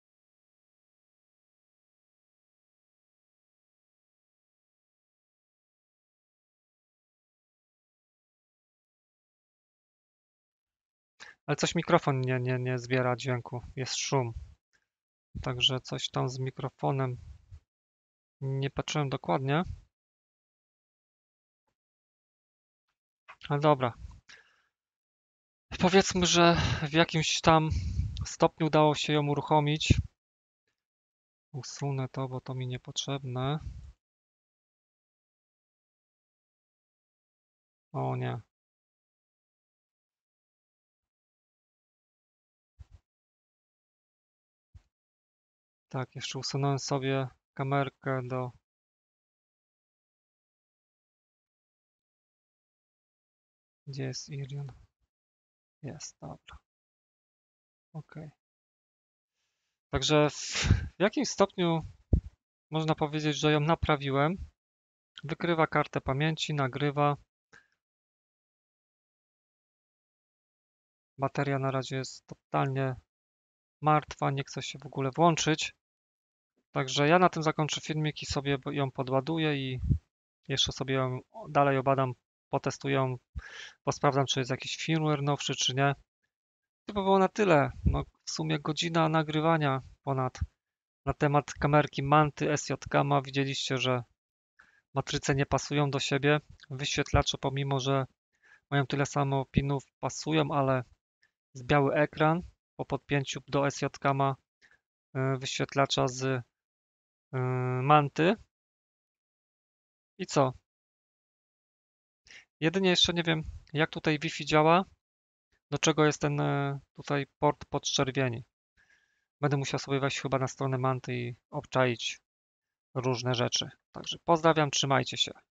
Ale coś mikrofon nie zbiera dźwięku, jest szum. Także coś tam z mikrofonem. Nie patrzyłem dokładnie. Ale dobra. Powiedzmy, że w jakimś tam stopniu udało się ją uruchomić. Usunę to, bo to mi niepotrzebne. O nie. Tak, jeszcze usunąłem sobie kamerkę do... Gdzie jest Irion? Jest, dobra. OK. Także w jakimś stopniu można powiedzieć, że ją naprawiłem. Wykrywa kartę pamięci, nagrywa. Bateria na razie jest totalnie martwa, nie chce się w ogóle włączyć. Także ja na tym zakończę filmik i sobie ją podładuję i jeszcze sobie ją dalej obadam, potestuję, posprawdzam, czy jest jakiś firmware nowszy, czy nie. To by było na tyle. No, w sumie godzina nagrywania ponad na temat kamerki Manty SJ-Kama. Widzieliście, że matryce nie pasują do siebie. Wyświetlacze, pomimo że mają tyle samo pinów, pasują, ale jest biały ekran po podpięciu do SJ-Kama wyświetlacza z Manty. I co? Jedynie jeszcze nie wiem, jak tutaj Wi-Fi działa, do czego jest ten tutaj port podczerwieni. Będę musiał sobie wejść chyba na stronę Manty i obczaić różne rzeczy. Także pozdrawiam, trzymajcie się.